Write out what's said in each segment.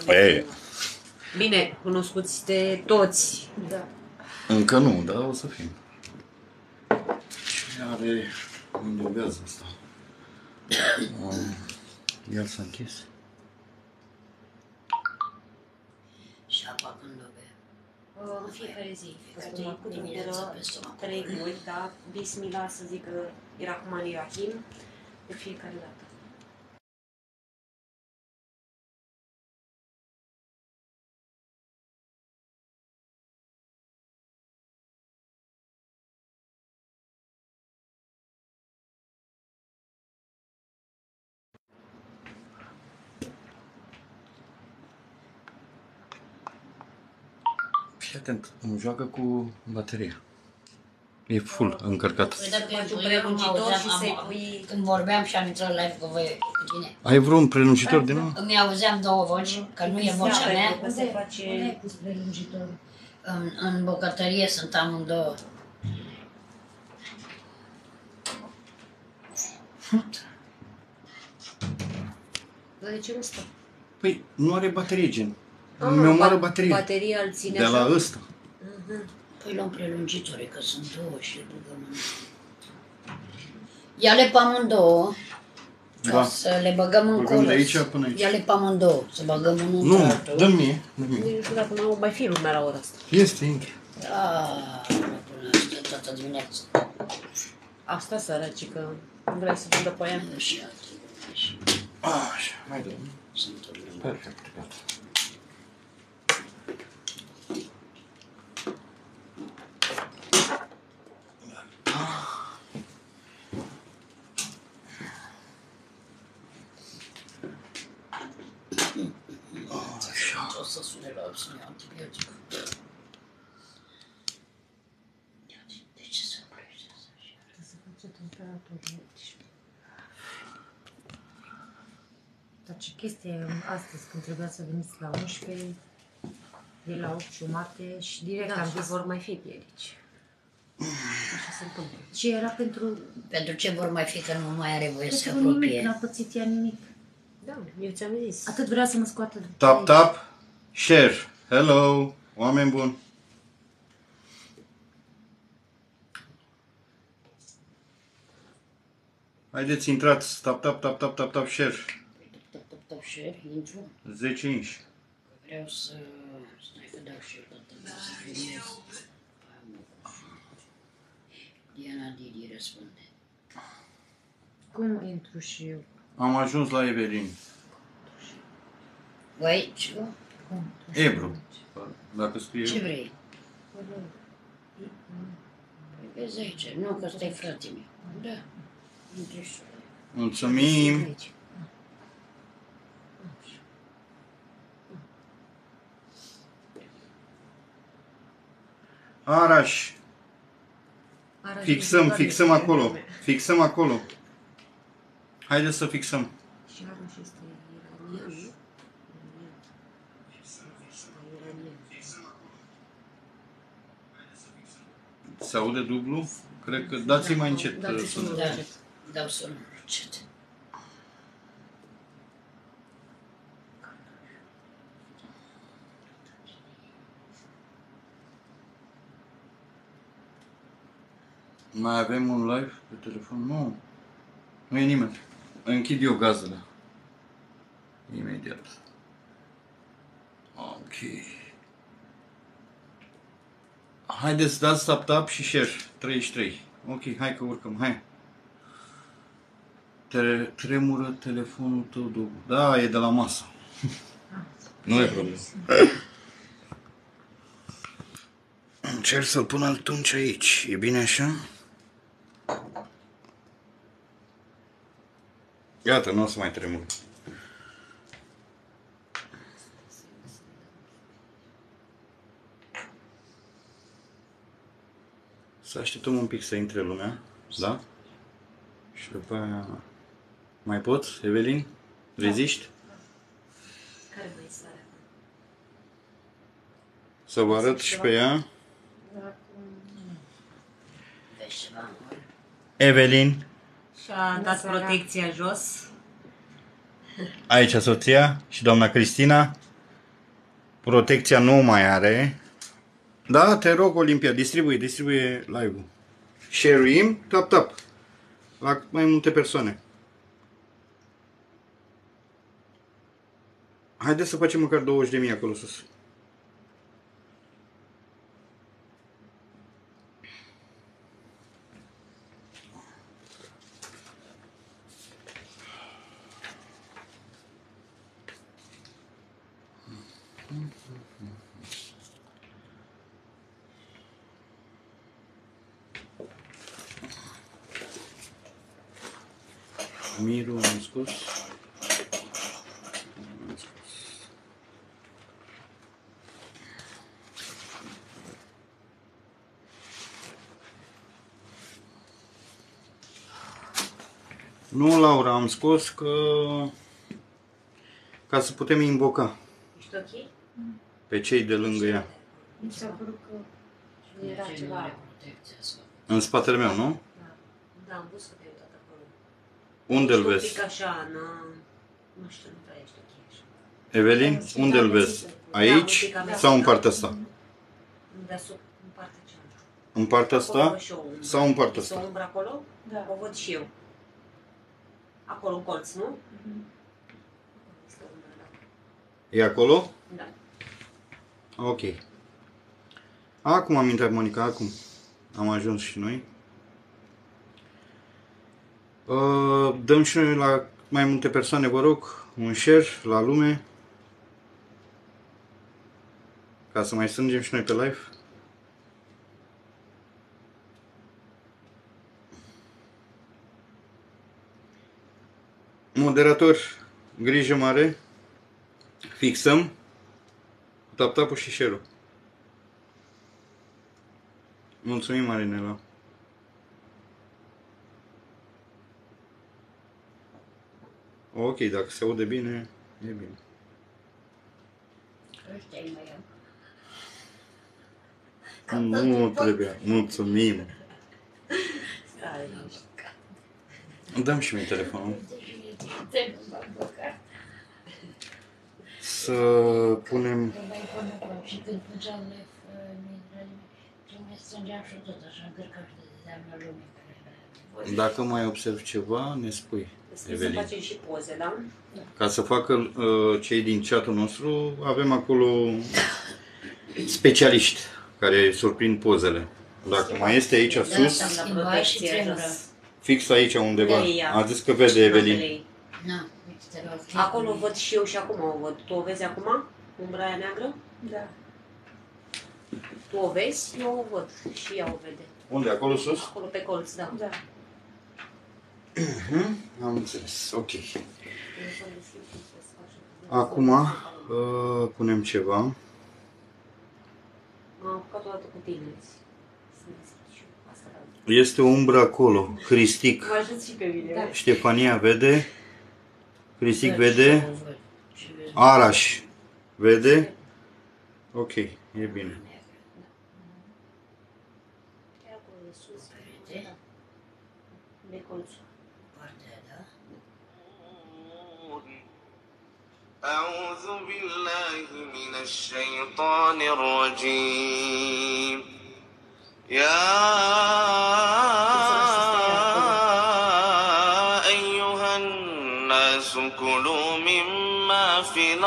E. Bine, cunoscuți de toți. Da. Încă nu, dar o să fim. Ce are... Unde ubează asta? El s-a închis. Și apa când o bea? În fiecare zi. Fiecare dimineață pe stomac. 3 ori, da? Bismillah, să zică Irahmani Rahim. De fiecare dată. Fii atent, îmi joacă cu bateria. E full încărcat. Păi dacă Faci un eu prelungitor auzeam, și să-i pui... când vorbeam și am intrat live cu voi, cu tine, Ai vreun prelungitor din nou? îmi auzeam două voci, că nu e vocea mea. Că se face... Unde ai pus prelungitorul? În bucătărie sunt amândouă. Dar de ce nu stă? Păi, nu are baterie, gen. Mi-o moară bateria. Bateria îl ține De la așa? ăsta. Păi luăm prelungitoare, că sunt două și le băgăm în... Ia-le pe amândouă, ca Da. să le băgăm în Băgăm colț. de aici până aici. Ia-le pe amândouă, să băgăm unul Nu, într-altul. dă-mi mie. Dă-mi mie. Nici nu știu dacă mai fi lumea la ora asta. Este, intră. Până asta toată dimineața. Asta sărăcică. Nu vrei să vândă pe aia? Și alte. Așa, mai dă. Sunt oricum. Perfect, gata. O să sune la să iau antibiotic. De ce se oprește asta așa? Să face temperatură. Dar ce chestie astăzi, când trebuia să veniți la 11, de la 8:30 și direct am zis vor mai fi piedici. Așa se întâmplă. Și era pentru... Pentru ce vor mai fi că nu mai are voie să se Pentru nimic, apropie? n-a pățit ea nimic. Da, eu ți-am zis. Atât vrea să mă scoată de Tap, aici. tap, share. Hello, oameni buni. Haideți, intrați. Tap, tap, tap, tap, tap, tap, share. Tap, share, intru. 10 inși. Vreau să... Stai că dau share la să filmez. Diana Didi răspunde. Cum intru și eu? Am ajuns la Evelin. Voi, ce? Cum? Ebru. Dacă scrie... Ce vrei? Păi vezi aici. Nu, că ăsta e fratele meu. Da. Intri și Mulțumim. Aici. Araș. Arăt Fixăm, doar fixăm de acolo. vreme. Fixăm acolo. Haideți să fixăm. Și Araș este iranian, nu? Iranian. Se aude dublu? Cred că dați-i mai încet. Dați-i sună. Da, dau sunul încet. Mai avem un live pe telefon? Nu. Nu e nimeni. Închid eu gazele. Imediat. Ok. Haideți, dați tap tap și share. 33. Ok, hai că urcăm, hai. Tremură telefonul tău dublu. Da, e de la masă. Nu e problemă. Încerc să-l pun atunci aici. E bine așa? Gata, nu o să mai tremur. Să așteptăm un pic să intre lumea, da? Și după aia... Mai poți, Evelin? Reziști? Care mai sare? Să vă arăt și pe ea. Vezi ceva? Evelin, Și-a dat protecția jos. aici soția și doamna Cristina. Protecția nu mai are. Da, te rog, Olimpia, distribuie live-ul. Share-im, tap. La mai multe persoane. Haideți să facem măcar 20.000 acolo sus. Miru am scos. Nu, Laura, am scos ca să putem invoca Ești ok? pe cei de lângă ea. Mi s-a părut că era ceva. În spatele meu, nu? Da, am văzut că te-ai uitat acolo. Unde îl Un vezi? pic așa, nu știu, nu prea ești ok așa. Evelin, unde îl vezi? Aici sau în partea asta? Deasupra, în partea cealaltă. În partea Acolo asta văd și eu o umbră. sau în partea Este o asta? umbră acolo? Da. O văd și eu. Acolo în colț, nu? Este o umbră, da. E acolo? Da. Ok. Acum am intrat, Monica, acum. Am ajuns și noi. Dăm și noi la mai multe persoane, vă rog, un share la lume. Ca să mai strângem și noi pe live. Moderator, grijă mare. Fixăm. Tap-tap-ul și share-ul. Mulțumim, Marinela. Ok, dacă se aude bine, e bine. Ăștia-i mai am. Nu trebuie. Mulțumim. Dăm și mie telefonul. Să punem... Și când făceam ce mai strângeam și tot așa, încărcam și dădeam la lume care... Dacă mai observ ceva, ne spui, Să Evelin. facem și poze, da? Ca să facă cei din chatul nostru, avem acolo specialiști care surprind pozele. Dacă mai este aici sus, Schimba și tremură. fix aici undeva. Unde e ea? A zis că vede Evelin. Ambele. Na, uite, te rog. Acolo văd și eu și acum o văd. Tu o vezi acum? Umbra aia neagră? Da. Tu o vezi? Eu o văd. Și ea o vede. Unde? Acolo sus? Acolo pe colț, da. Da. Am înțeles. Ok. Acum punem ceva. M-am apucat o dată cu tine. Să ne deschid și eu. Asta da. Este o umbră acolo. Cristic. Mă ajut și pe mine. Da. Ștefania vede. Cristic vede. Araș vede. Ok, e bine. Chiar acolo de sus. Da. De colț. Partea, da? أعوذ بالله من الشيطان الرجيم يا أيها الناس كلوا مما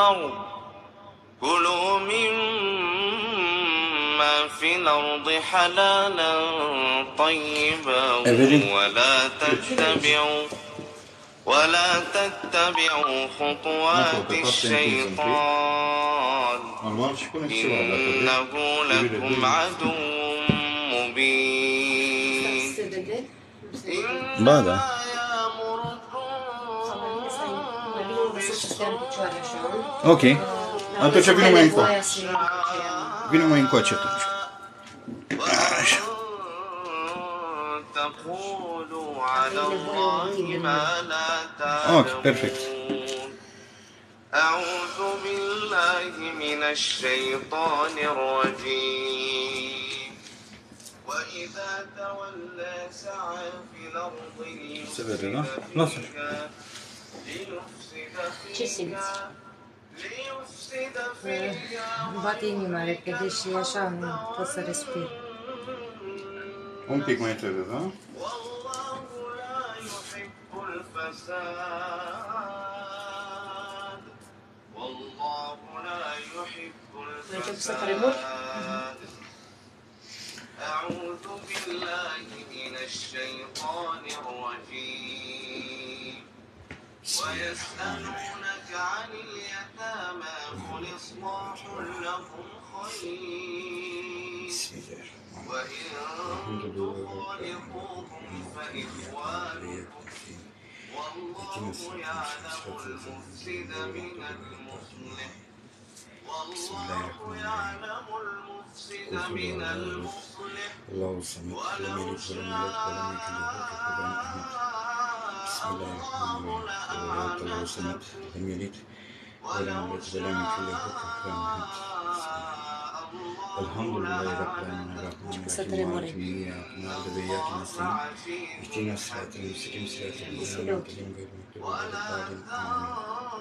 في الأرض حلالا طيبا ولا تتبعوا خطوات الشيطان إنه لكم عدو مبين Se vede? Ba, da. Mai bine o găsesc să stea în picioare așa. Ok. Atunci vină mai încoace. Voia să iau aceea. Vină mai încoace atunci. Așa. تقولوا على الله ما لا Ok, perfect. تعلمون أعوذ بالله من الشيطان الرجيم وإذا تولى سعى في الأرض Se vede, da? Lasă. ليفسد Ce simți? فيها Îmi bate inima repede și așa nu pot să respir. Un pic mai tare, da? Ai început să tremuri? أعوذ بالله من الشيطان الرجيم ويسألونك عن اليتامى قل إصلاح لهم خير وإن تخالطوهم فإخوانكم والله يعلم المفسد من المصلح والله يعلم المفسد من المصلح الله الصمد لم يلد ولم يولد ولم يكن له كفوا أحد. بسم الله الرحمن الرحيم. الله الصمد لم يلد ولم يولد ولم يكن له كفوا أحد. الحمد لله رب العالمين الرحمن الرحيم مالك يوم الدين نعبد وإياك نستعين اهدنا الصراط المستقيم صراط الذين أنعمت عليهم غير المغضوب عليهم ولا الضالين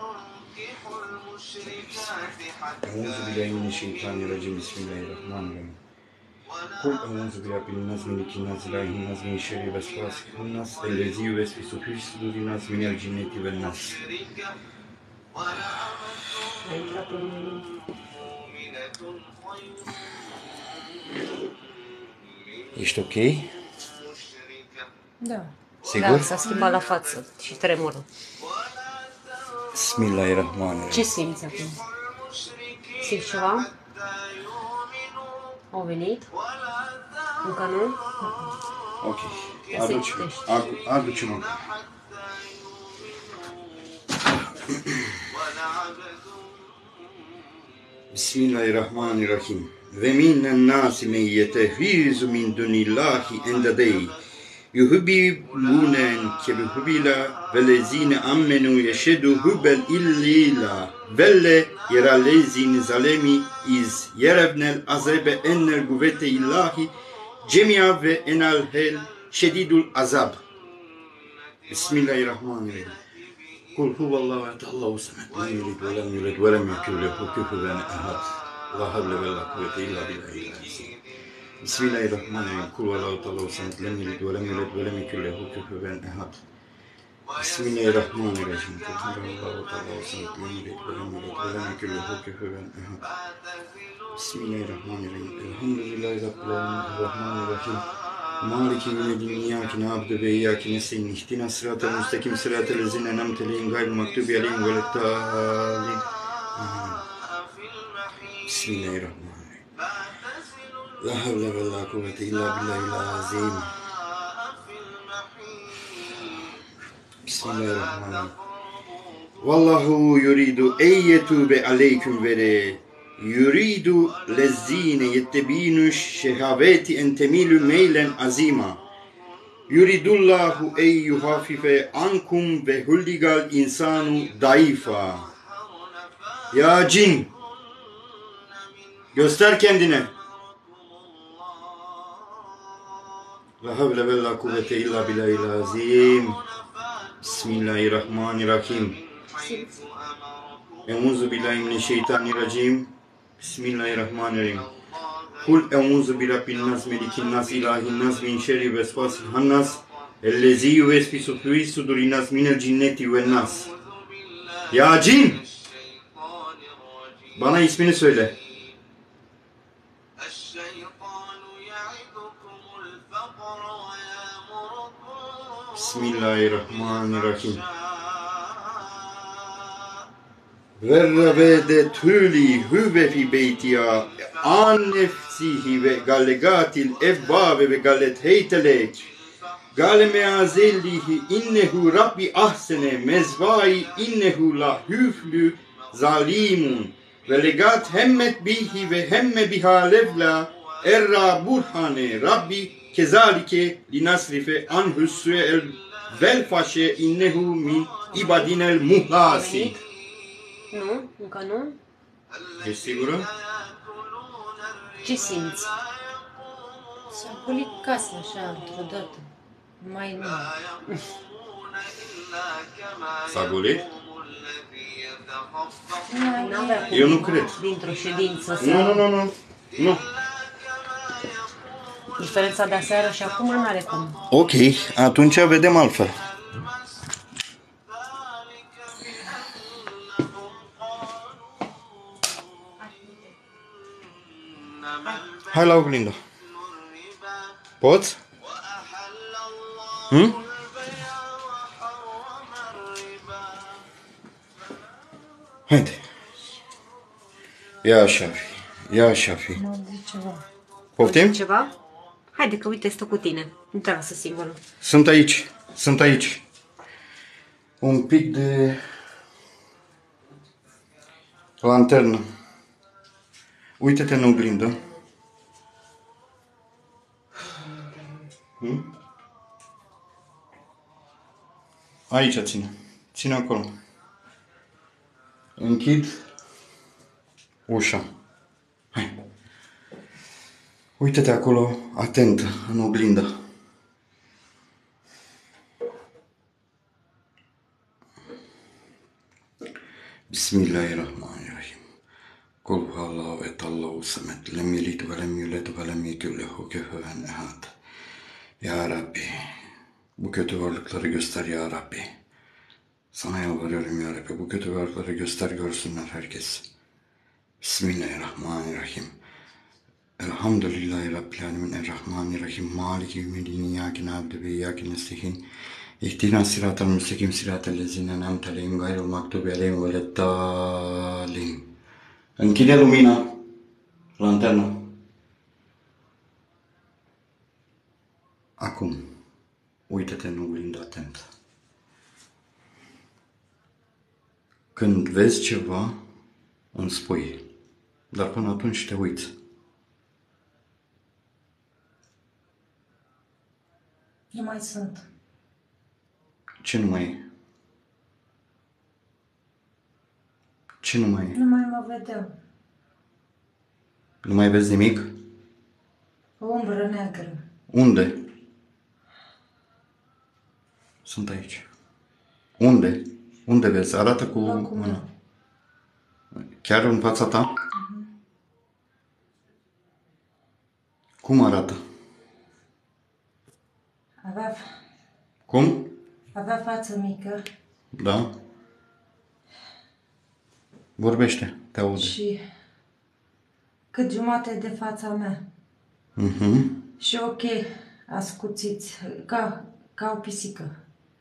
أعوذ بالله من الشيطان الرجيم بسم الله الرحمن الرحيم قل أعوذ برب الناس ملك الناس إله الناس من شر الوسواس الناس الذي يوسوس في صدور الناس من الجنة والناس. Ești ok? Da. Sigur? Da, s-a schimbat la față și tremură. Bismillahirrahmanirrahim. Ce simți acum? Simți ceva? Au venit? Încă nu? Ok. Aduce-mă. Bismillahirrahmanirrahim. Ve minen nasi men yetehizu min dunillahi endadei. Yuhibbunen kebuhubila velezine ammenu yeşedu hubel illila velle yeralezine zalemi iz yerevnel azebe ennel kuvvete illahi cemia ve enal hel şedidul azab. Bismillahirrahmanirrahim. Kul huvallahu ehad Allahu samed lem yelid ve lem yulad ve lem yekun lehu kufuven ehad. La havle ve la kuvvete illa billahil azim. Bismillahirrahmanirrahim. Kul huvallahu ta'ala samed lem yelid ve lem yulad ve lem yekun lehu kufuven ehad. Bismillahirrahmanirrahim. Kul huvallahu ta'ala samed lem yelid ve lem yulad ve lem yekun lehu kufuven ehad. Bismillahirrahmanirrahim. Elhamdülillahi rabbil alamin. Rahmanirrahim. Maliki yevmiddin. İyyâke na'budu ve iyyâke nestaîn. İhdinas sıratal müstakim sıratal lezîne en'amte aleyhim gayril mağdûbi aleyhim veleddâllîn. Bismillahirrahmanirrahim. La havle ve la kuvvete illa billahil azim. Bismillahirrahmanirrahim. Vallahu yuridu eyyetube aleyküm vere yuridu lezzine yettebinu şehaveti entemilü meylen azima yuridullahu ey yuhafife ankum ve hulligal insanu daifa. Ya cin, göster kendine. La havle ve la kuvvete illa billahil azim. Bismillahirrahmanirrahim. Euzu billahi mineşşeytanirracim. Bismillahirrahmanirrahim. Kul euzu bi rabbin nas melikin nas ilahin nas min şerri vesvasil hannas ellezî yuvesvisu fî sudurin nas minel cinneti ven nas. Ya cin! Bana ismini söyle. Bismillahirrahmanirrahim. Verrabede tüli hüve fi beytiya an nefsihi ve gallegatil evvabe ve gallet heytelek gale meazellihi innehu rabbi ahsene mezvai innehu la hüflü zalimun ve legat hemmet bihi ve hemme biha levla erra burhane rabbi kezalike linasrife anhüssü el velfaşe innehu min ibadinel muhlasin. Nu? Încă nu? Ești sigură? Ce simți? S-a golit casa așa, într-o dată. Mai nu. S-a golit? Eu nu cred. Dintr-o ședință să... Nu. Diferența de aseară și acum nu are cum. Ok, atunci vedem altfel. Hai la oglindă. Poți? Haide. Ia așa fi. Ia așa fi. Mă zic ceva. Poftim? Ceva? Haide că uite, stă cu tine. Nu te lasă singurul. Sunt aici. Un pic de lanternă. Uite-te în oglindă. Aici ține. Ține acolo. Închid ușa. Hai. Uite-te acolo, atent, în oglindă. Bismillahirrahmanirrahim. Kul huvallahu et Allahu samet. Lem yelid ve lem yulad ve lem yekul lehu kufuven ehad. Ya Rabbi, bu kötü varlıkları göster ya Rabbi. Sana yalvarıyorum ya Rabbi, bu kötü varlıkları göster, görsünler herkes. Bismillahirrahmanirrahim. Elhamdülillahi Rabbil alemin, Errahmanirrahim, Maliki yevmiddin, İyyâke na'budu ve İyyâke nestaîn. İhdina sıratal müstakim, sıratal lezîne en'amte aleyhim, gayril mağdubi aleyhim veleddâlin. Închide lumina, lanternă. Acum, uită-te în oglindă atent. Când vezi ceva, îmi spui. Dar până atunci te uiți. Nu mai sunt. Ce nu mai e? Ce nu mai e? Nu mai mă vedem. Nu mai vezi nimic? O umbră neagră. Unde? Sunt aici. Unde? Unde vezi? Arată cu mâna. Chiar în fața ta? Cum arată? Cum? Avea față mică. Da? Vorbește, te aude. Și cât jumate de fața mea. Și ok, ascuțiți, ca o pisică.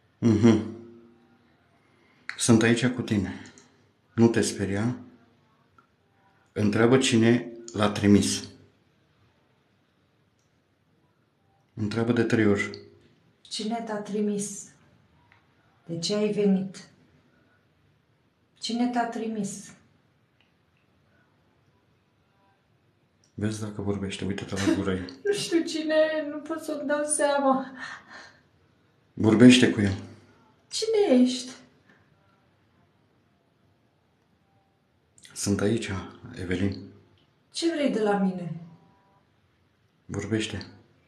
Sunt aici cu tine. Nu te speria. Întreabă cine l-a trimis. Întreabă de 3 ori. Cine te-a trimis? De ce ai venit? Cine te-a trimis? Vezi dacă vorbește, uite-te la gură ei. Nu știu cine, nu pot să-mi dau seama. Vorbește cu el. Cine ești? Sunt aici, Evelin. Ce vrei de la mine? Vorbește.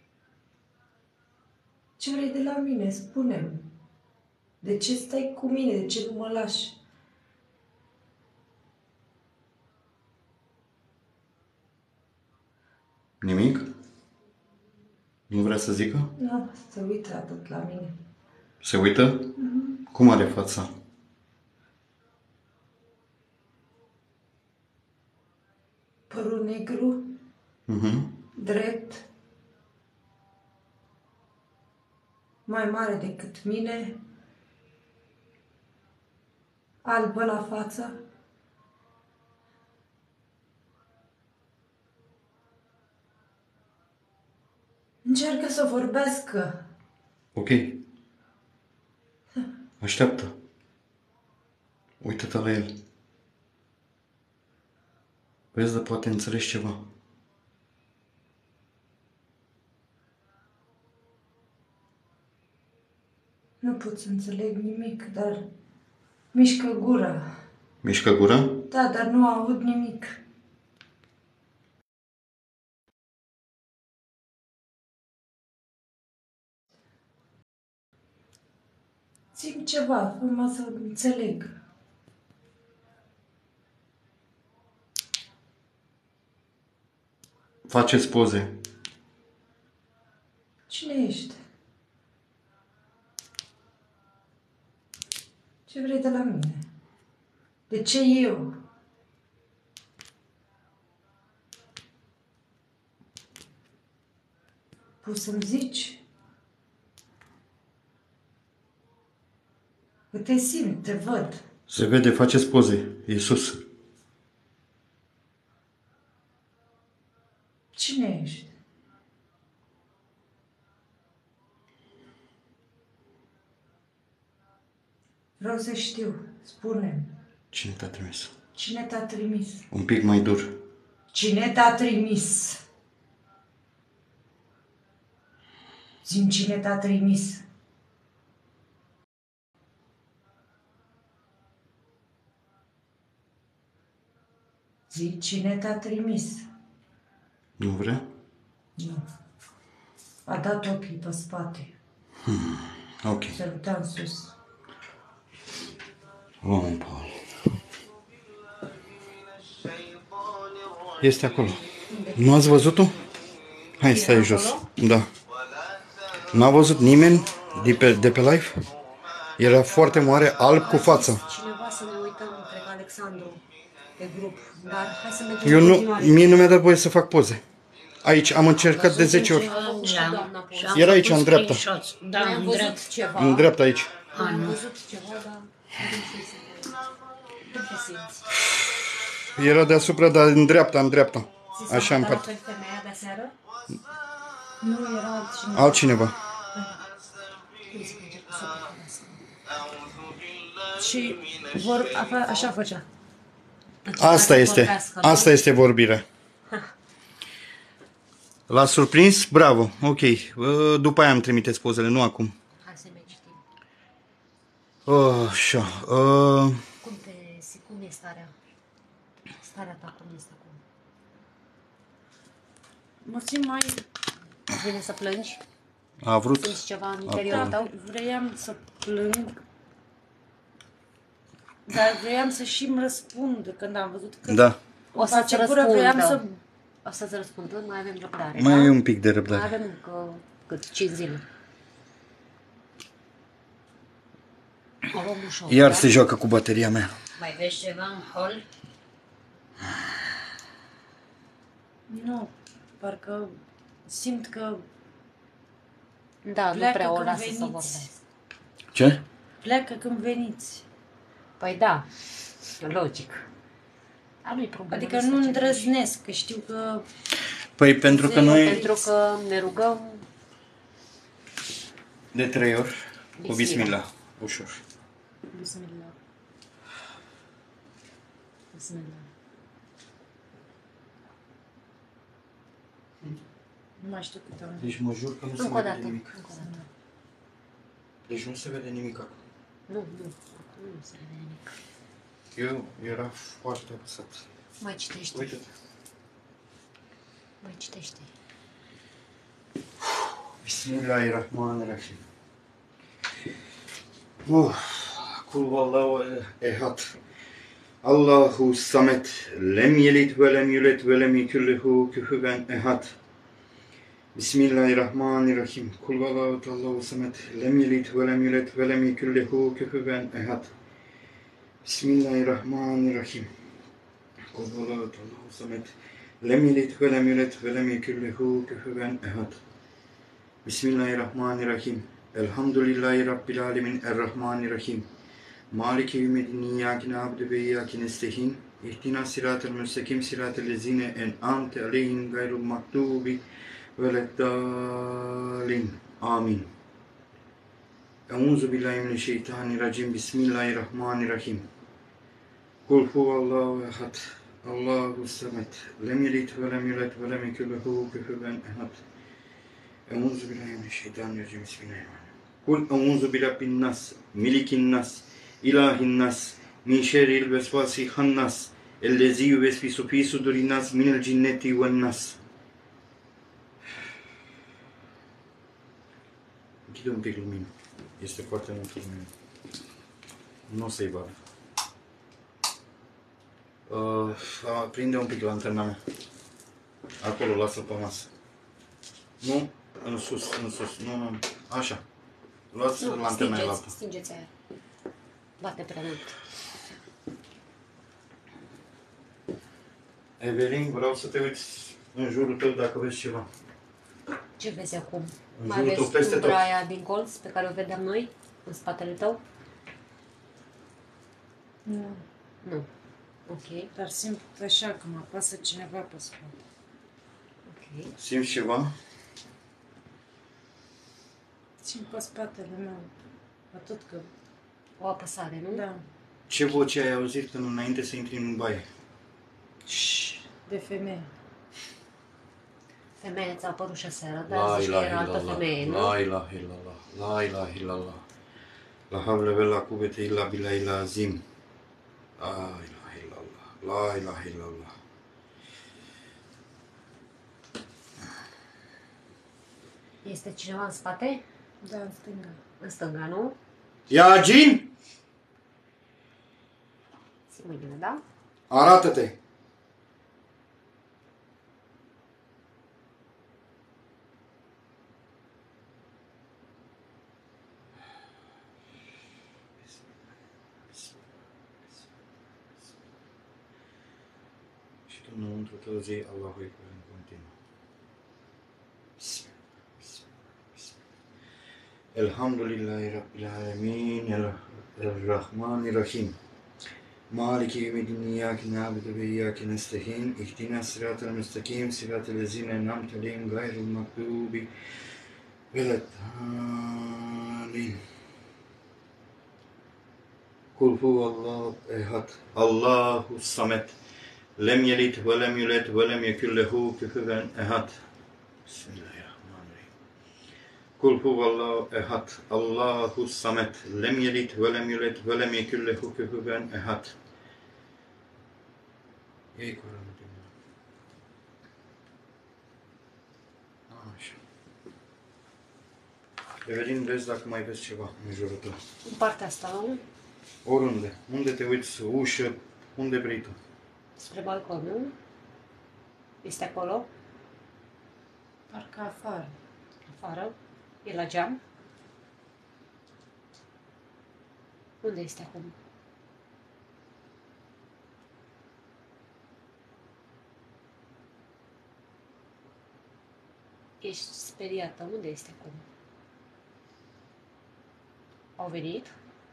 Ce vrei de la mine? Spune-mi. De ce stai cu mine? De ce nu mă lași? Nimic? Nu vrea să zică? Nu, se uită atât la mine. Se uită? Cum are fața? Părul negru, drept, mai mare decât mine, albă la față. Încearcă să vorbească. Ok. Așteaptă. Uită-te la el. Vezi, dar poate înțelegi ceva. Nu pot să înțeleg nimic, dar mișcă gura. Mișcă gura? Da, dar nu aud nimic. Zi-mi ceva, fă-mă să înțeleg. Faceți poze. Cine ești? Ce vrei de la mine? De ce eu? Poți să-mi zici? Că te simt, te văd. Se vede, faceți poze. Iisus. Cine ești? Vreau să știu. Spune-mi. Cine te-a trimis? Cine te-a trimis? Un pic mai dur. Cine te-a trimis? Zi-mi cine te-a trimis. Zi cine te-a trimis. Nu vrea? Nu. A dat ochii pe spate. Ok. Se lupta în sus. Om, Paul. Este acolo. Nu ați văzut-o? Hai, stai jos. Da. N-a văzut nimeni de pe live? Era foarte mare, alb cu fața. Cineva să ne uităm, cred că Alexandru, pe grup. Dar hai să mergem Eu în nu, continuare. mie nu mi-a dat voie să fac poze. Aici, am încercat de 10 ori. Era aici, în dreapta. Da, Noi am în văzut dreapta. ceva. În dreapta aici. Am văzut ceva, dar nu te simți. Era deasupra, dar în dreapta, în dreapta. Ți s-a Așa în arătat parte. pe femeia de seară? Nu era altcineva. Altcineva. Cum se face cu să Și așa făcea. Asta este. Asta este vorbirea. L-a surprins? Bravo. Ok. După aia îmi trimiteți pozele, nu acum. Hai să mai citim. Așa. Cum e starea? Starea ta cum este acum? Mă simt mai... Îți vine să plângi? A vrut? Simți ceva în interiorul tău? Vreau să plâng. Dar vreau să și-mi răspund când am văzut că... Da. O să-ți vreau să... răspundă. O să-ți răspundă, mai avem răbdare, Mai da? e un pic de Mai răbdare. avem încă cât 5 zile. O luăm ușor, Iar da? se joacă cu bateria mea. Mai vezi ceva în hol? Nu, parcă simt că Da, nu pleacă prea o când lasă să veniți. vorbească. Ce? pleacă când veniți. Păi da, logic. Dar nu-i problemă. Adică nu îndrăznesc, că știu că... Păi pentru că noi Pentru că ne rugăm de 3 ori cu bismillah. Ușor. Bismillah. Bismillah. Nu mai știu câte ori. Deci mă jur că nu se Încă o vede dată. nimic. Încă o dată. Deci nu se vede nimic acum. Nu, acum nu se vede nimic. Eu era foarte apăsat. Mai citește. Uite. Mai citește. Bismillahirrahmanirrahim. Kul vallahu ehad. Allahu samet. Lem yelid ve lem yulad ve lem yekul lehu kufuven ehad. Bismillahirrahmanirrahim. Kul vallahu Allahu samet. Lem yelid ve lem yulad ve lem yekul lehu kufuven ehad. Bismillahirrahmanirrahim. Kul vallahu Allahu samet. Lem yelid ve lem yulad ve lem yekul lehu kufuven ehad. Bismillahirrahmanirrahim. Elhamdülillahi Rabbil alemin. Errahmanirrahim. Maliki yevmiddin. İyyâke na'budu ve iyyâke nestaîn. İhdina sıratal müstakim sıratal lezîne en'amte aleyhim gayril mağdûbi veleddâlin. Amin. Euzu billahi mineşşeytanirracim. Bismillahirrahmanirrahim. Kul huvallahu ehad. Allahu samet. Lem yelid ve lem yulad ve lem yekul lehu kufuven ehad. Euzu billahi mineşşeytanirracim. Bismillahirrahmanirrahim. Kul euzu birabbin nas, melikin nas, ilahin nas, min şerril vesvasi hannas, ellezî yuvesvisu fî sudurin nas minel cinneti ven nas. Închide un pic lumina. Este foarte multă lumină. Nu o să-i bag. Aprinde un pic lanterna mea. Acolo, lasă-l pe masă. Nu, în sus, nu, așa. Luați lanterna aia altă. Stingeți aia. Bate prea mult. Evelin, vreau să te uiți în jurul tău dacă vezi ceva. Ce vezi acum? În Mai jurul tău, vezi peste tot. umbra aia din colț pe care o vedeam noi? În spatele tău? Nu. Nu. Ok. Dar simt așa că mă apasă cineva pe spate. Ok. Simți ceva? Simt pe spatele meu. Atât că... O apăsare, nu? Da. Ce voce ai auzit când înainte să intri în baie? De femeie. Femeia ți-a apărut și aseară, dar zici că era altă femeie, nu? La ilaha illallah, la ilaha illallah. La havle ve la cuvete illa billahi illa azim. La ilaha illallah, la ilaha illallah. Este cineva în spate? Da, în stânga. În stânga, nu? Iagin, Ții mâinile, da? arată-te! Și tu înăuntru tău zi Allahu Ekber în continuu. Elhamdulillahi Rabbil Alamin, El-Rahmanir Rahim. Maliki yevmiddin iyyake na'budu ve iyyake nestaîn. İhdinas sıratal mustakîm, sıratal lezîne en'amte aleyhim gayril mağdûbi veleddâlîn. Kul huvallahu ehad, Allahu samet. Lem yelid ve lem yulad ve lem yekun lehu kufuven ehad. Bismillahirrahmanirrahim. Kul huvallahu ehad, Allahu samet. Lem yelid ve lem yulad ve lem yekun lehu kufuven ehad. Ei Kur'an'ı dinle. Așa. Evelin, vezi dacă mai vezi ceva în jurul tău. În partea asta, nu? Oriunde. Unde te uiți, ușă, unde vrei tu. Spre balcon, nu? Este acolo? Parcă afară. Afară? E la geam? Unde este acum? Ești speriată. Unde este acum? Au venit?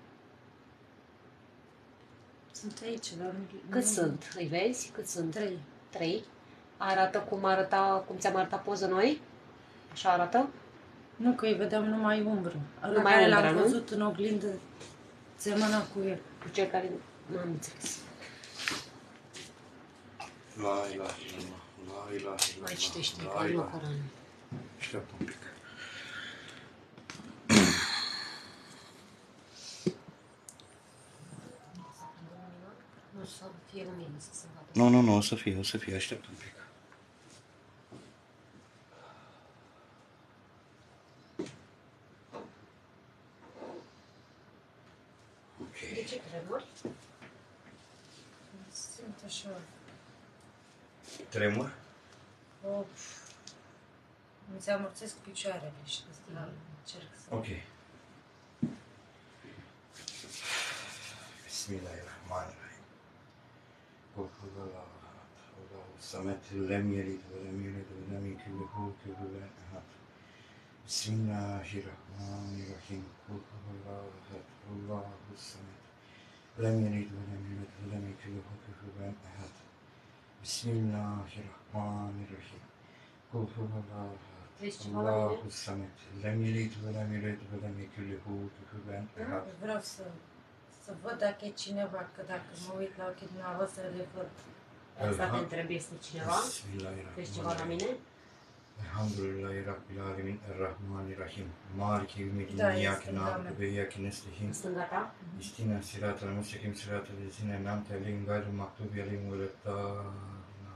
Sunt aici, dar nu... Cât sunt? Îi vezi? Cât sunt? 3. 3. Arată cum ți-am arătat poză noi? Așa arată? Nu, că îi vedeam numai umbră. Numai Care umbră, l-am nu? văzut în oglindă, semăna cu el. Cu cel care nu am înțeles. La ilaha illallah, la ilaha illallah. Mai citește, la că nu ilaha. Coran. Așteaptă un pic. Nu să fie lumină, să se vadă. Nu, o să fie, așteaptă un pic. Ok. De ce tremuri? Simt așa. Tremur? Mi se amorțesc picioarele și de asta încerc să... Ok. Bismillahirrahmanirrahim. Allahu samet, lem yelid ve lem yulad ve lem yekun lehu kufuven ahad. Bismillahirrahmanirrahim. Allahu ahad, Allahu samet. Lem yelid ve lem yulad ve lem yekun lehu kufuven ahad. Bismillahirrahmanirrahim. Allahu Vezi ceva la mine? Allahu samet. Lem yelid ve lem yulad ve lem yekun lehu kufuven ahad. Vreau să văd dacă e cineva, că dacă mă uit la ochii dumneavoastră le văd. Asta te întreb, este cineva? Vezi ceva la mine? Elhamdülillahi Rabbil Alemin, Errahmanirrahim. Maliki yevmiddin, Da, iyyake este na'budu Doamne. ve iyyake nestaîn. În stânga ta? İstina sıratal müstakim sıratal lezine en'amte aleyhim gayril mağdubi aleyhim veleddâlin.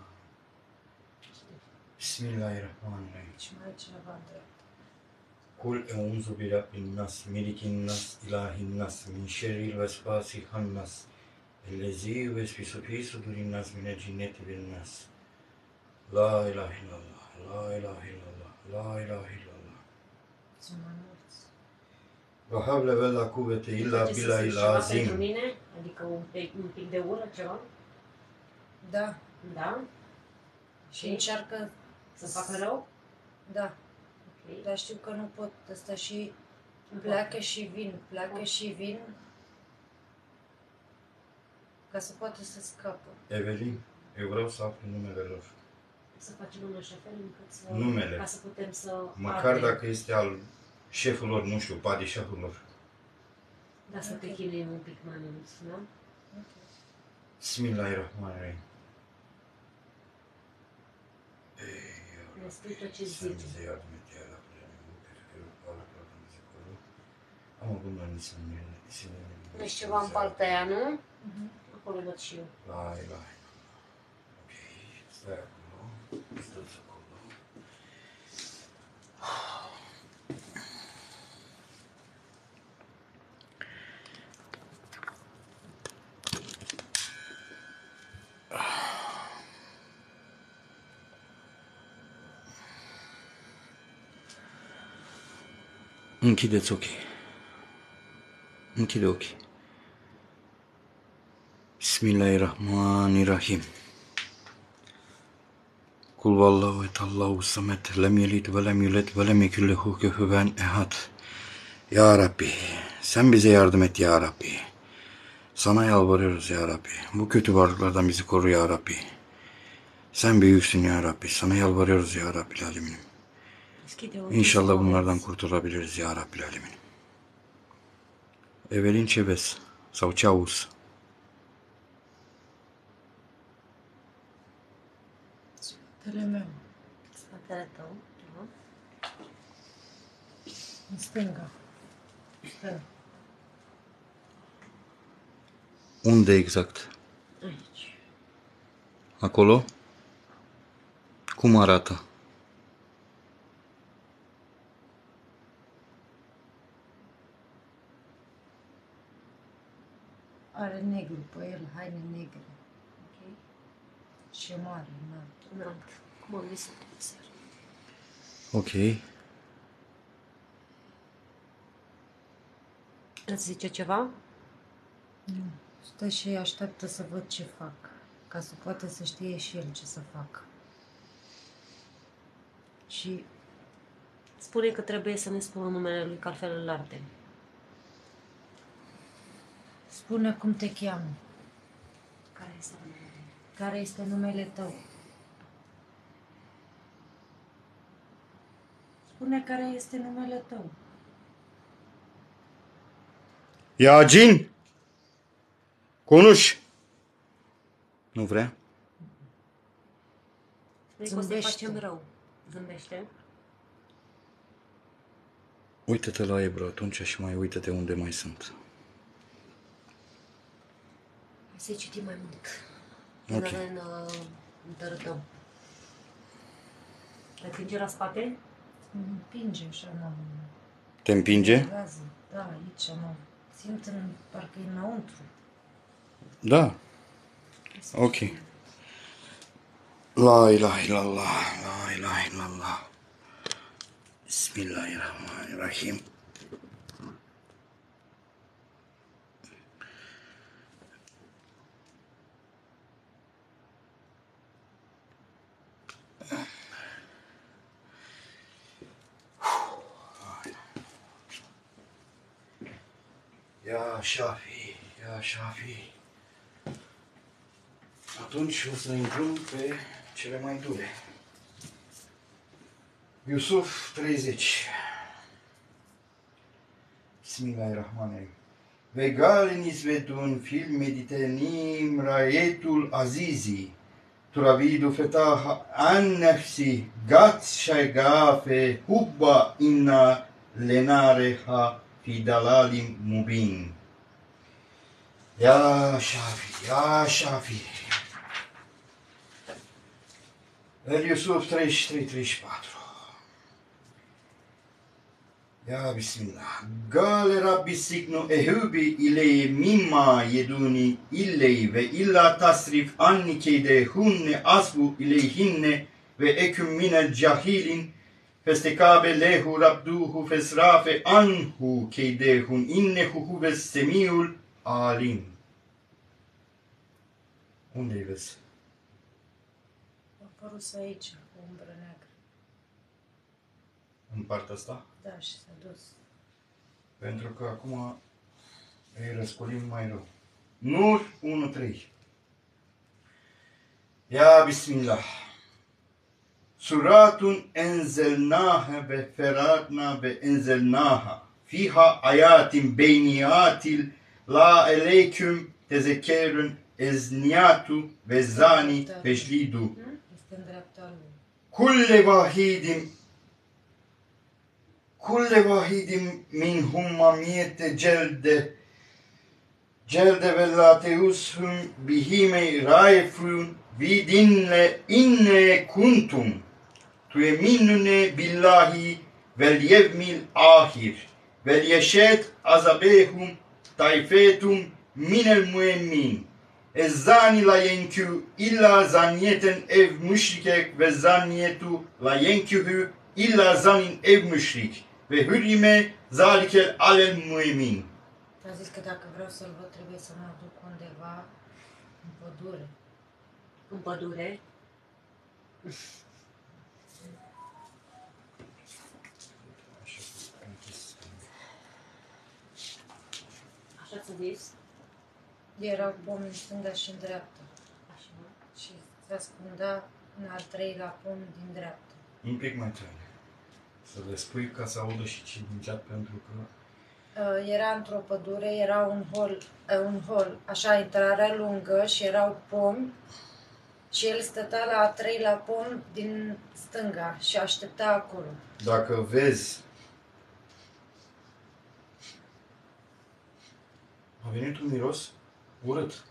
Bismillahirrahmanirrahim. Și mai e cineva în dreapta. Kul eûzu bi rabbin nas, melikin nas, ilahin nas, min şerril vesvâsi hannas. Ellezî yuvesvisu fî sudurin nas minel cinneti ven nas. La ilahe illallah, la ilahe illallah, la ilahe illallah. Sunt mai mulți. La havle ve la cuvete illa Face să billahi simți ceva pentru azim. mine? Adică un pic de ură, ceva? Da. Da? Și încearcă Să facă rău? Da. Ok. Dar știu că nu pot. Asta și pleacă și vin. Pleacă și vin. Ca să poată să scapă. Evelin, eu vreau să aflu numele lor. Să facem în așa fel încât să... Numele. Ca să putem să... Măcar ardem. dacă este al șeful lor, nu știu, padișahul lor. Da, să te chinuim un pic mai mult, da? Bismillahirrahmanirrahim. Ne spui tot ce zice. Deci ceva în partea aia, nu? Acolo văd și eu. La ilahe. Ok, stai acolo. Stai acolo. Închideți ochii. Închide ochii. Bismillahirrahmanirrahim. Kul vallahu et Allahu samet lem yelid ve lem yulad ve lem yekul lehu kufuven ehad. Ya Rabbi, sen bize yardım et ya Rabbi. Sana yalvarıyoruz ya Rabbi. Bu kötü varlıklardan bizi koru ya Rabbi. Sen büyüksün ya Rabbi. Sana yalvarıyoruz ya Rabbil Alemin. Deschide ochii. İnşallah bunlardan kurtulabiliriz ya Rabbil Alemin. Evelin Cebes sau Ceaus. Spatele meu. Spatele tău, da? În stânga. Stai. Unde exact? Aici. Acolo? Cum arată? Are negru pe el, haine negre. Ok. Și mare, înalt. Înalt. Cum am visat în seară. Ok. Îți zice ceva? Nu. Stă și așteaptă să văd ce fac. Ca să poată să știe și el ce să facă. Și Spune că trebuie să ne spună numele lui, că altfel îl ardem. spune cum te cheamă. Care este numele? Care este numele tău? Spune care este numele tău. Yacin! Konuş! Nu vrea? Spune că o să Zâmbește. facem rău. Zâmbește. Uită-te la Ebru atunci și mai uită-te unde mai sunt. Să-i citim mai mult. Ok. Până ne întărâtăm. Te atinge la spate? Îmi împinge așa, mă. Te împinge? Gază. Da, aici, mă. Simt parcă e înăuntru. Da. Ok. La ilahe illallah, la ilahe illallah. Bismillahirrahmanirrahim. Ya Şafi, ya Şafi. Atunci o să intrăm pe cele mai dure. Yusuf 30. Bismillahirrahmanirrahim. Ve gale nisvetun fil meditenim rayetul azizi. Turavidu fetaha an nefsi gat şagafe hubba inna lenareha fi dalalim mubin. Ya Şafi, ya Şafi. El Yusuf 33-34. Ya Bismillah. Gale Rabbi signu ehubi iley mimma yeduni illey ve illa tasrif anni keyde hunne asbu ileyhinne ve eküm minel cahilin festekabe lehu rabduhu fesrafe anhu keydehun innehu huves semiul alim. Unde-i vezi? A apărut aici, o umbră neagră. În partea asta? Da, și s-a dus. Pentru că acum îi răscolim mai rău. Nur 1.3. Ya Bismillah. Suratun enzelnaha ve feratna ve enzelnaha. Fiha ayatin beyniyatil la eleyküm tezekkerün ezniyatu ve zani feşlidu. Este în dreapta lui. Kulle vahidin minhum mamiyete celde ve la teushum bihime raifun vidinle inne kuntum tueminune billahi vel yevmil ahir vel yeşet azabehum taifetum minel muemmin ezzani la yenkü illa zaniyeten ev müşrikek ve zaniyetu la yenkühü illa zanin ev müşrik ve hürrime zalikel alel muemin. A zis că dacă vreau să-l văd, trebuie să mă duc undeva în pădure. În pădure. Așa ți-a zis? Erau pomi în stânga și în dreapta. Așa. Și se ascundea în al treilea pom din dreapta. Un pic mai tare. Să le spui ca să audă și cei din chat, pentru că Era într-o pădure, era un hol, așa, intrarea lungă și erau pomi și el stătea la a treilea pom din stânga și aștepta acolo. dacă vezi, a venit un miros urât.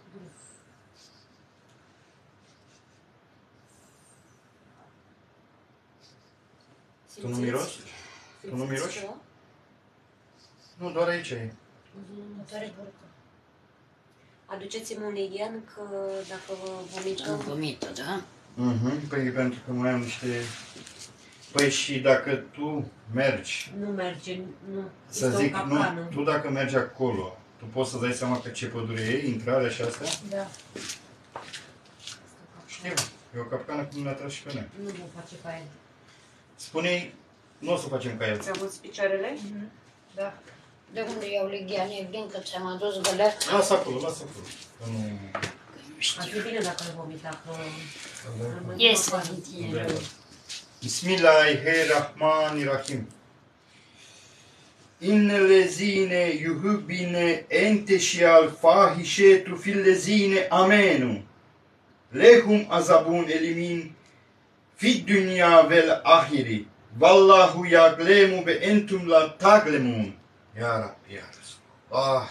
Tu nu miroși? Tu nu miroși? Ceva? Nu, doar aici e. Mă tare burtă. Aduceți-mi un ligian că dacă Am vomităm... vomită, da? Păi pentru că mai am niște... Păi și dacă tu mergi, Nu merge, nu. să Este zic, o nu, capcană. tu dacă mergi acolo, tu poți să dai seama pe ce pădure e, intrarea și astea? Da. Știu, e o capcană cum ne-a tras și pe noi. Nu vom face ca el. Spune-i, nu o să facem ca el. Ți-am văzut picioarele? Da. De unde iau Ligian? Evident că ți-am adus gălea. Lasă acolo, lasă acolo. Că nu... Ar fi bine dacă îl vomita, că... Iese rămâne din tine rău. rău. Bismillahirrahmanirrahim. İnnellezîne yuhibbine enteşiyal fahişetu fillezîne amenu. Lehum azabun elimin fid dünya vel ahiri. Vallahu yaglemu ve entum la taglemun. Ya Rabbi ya Resulallah.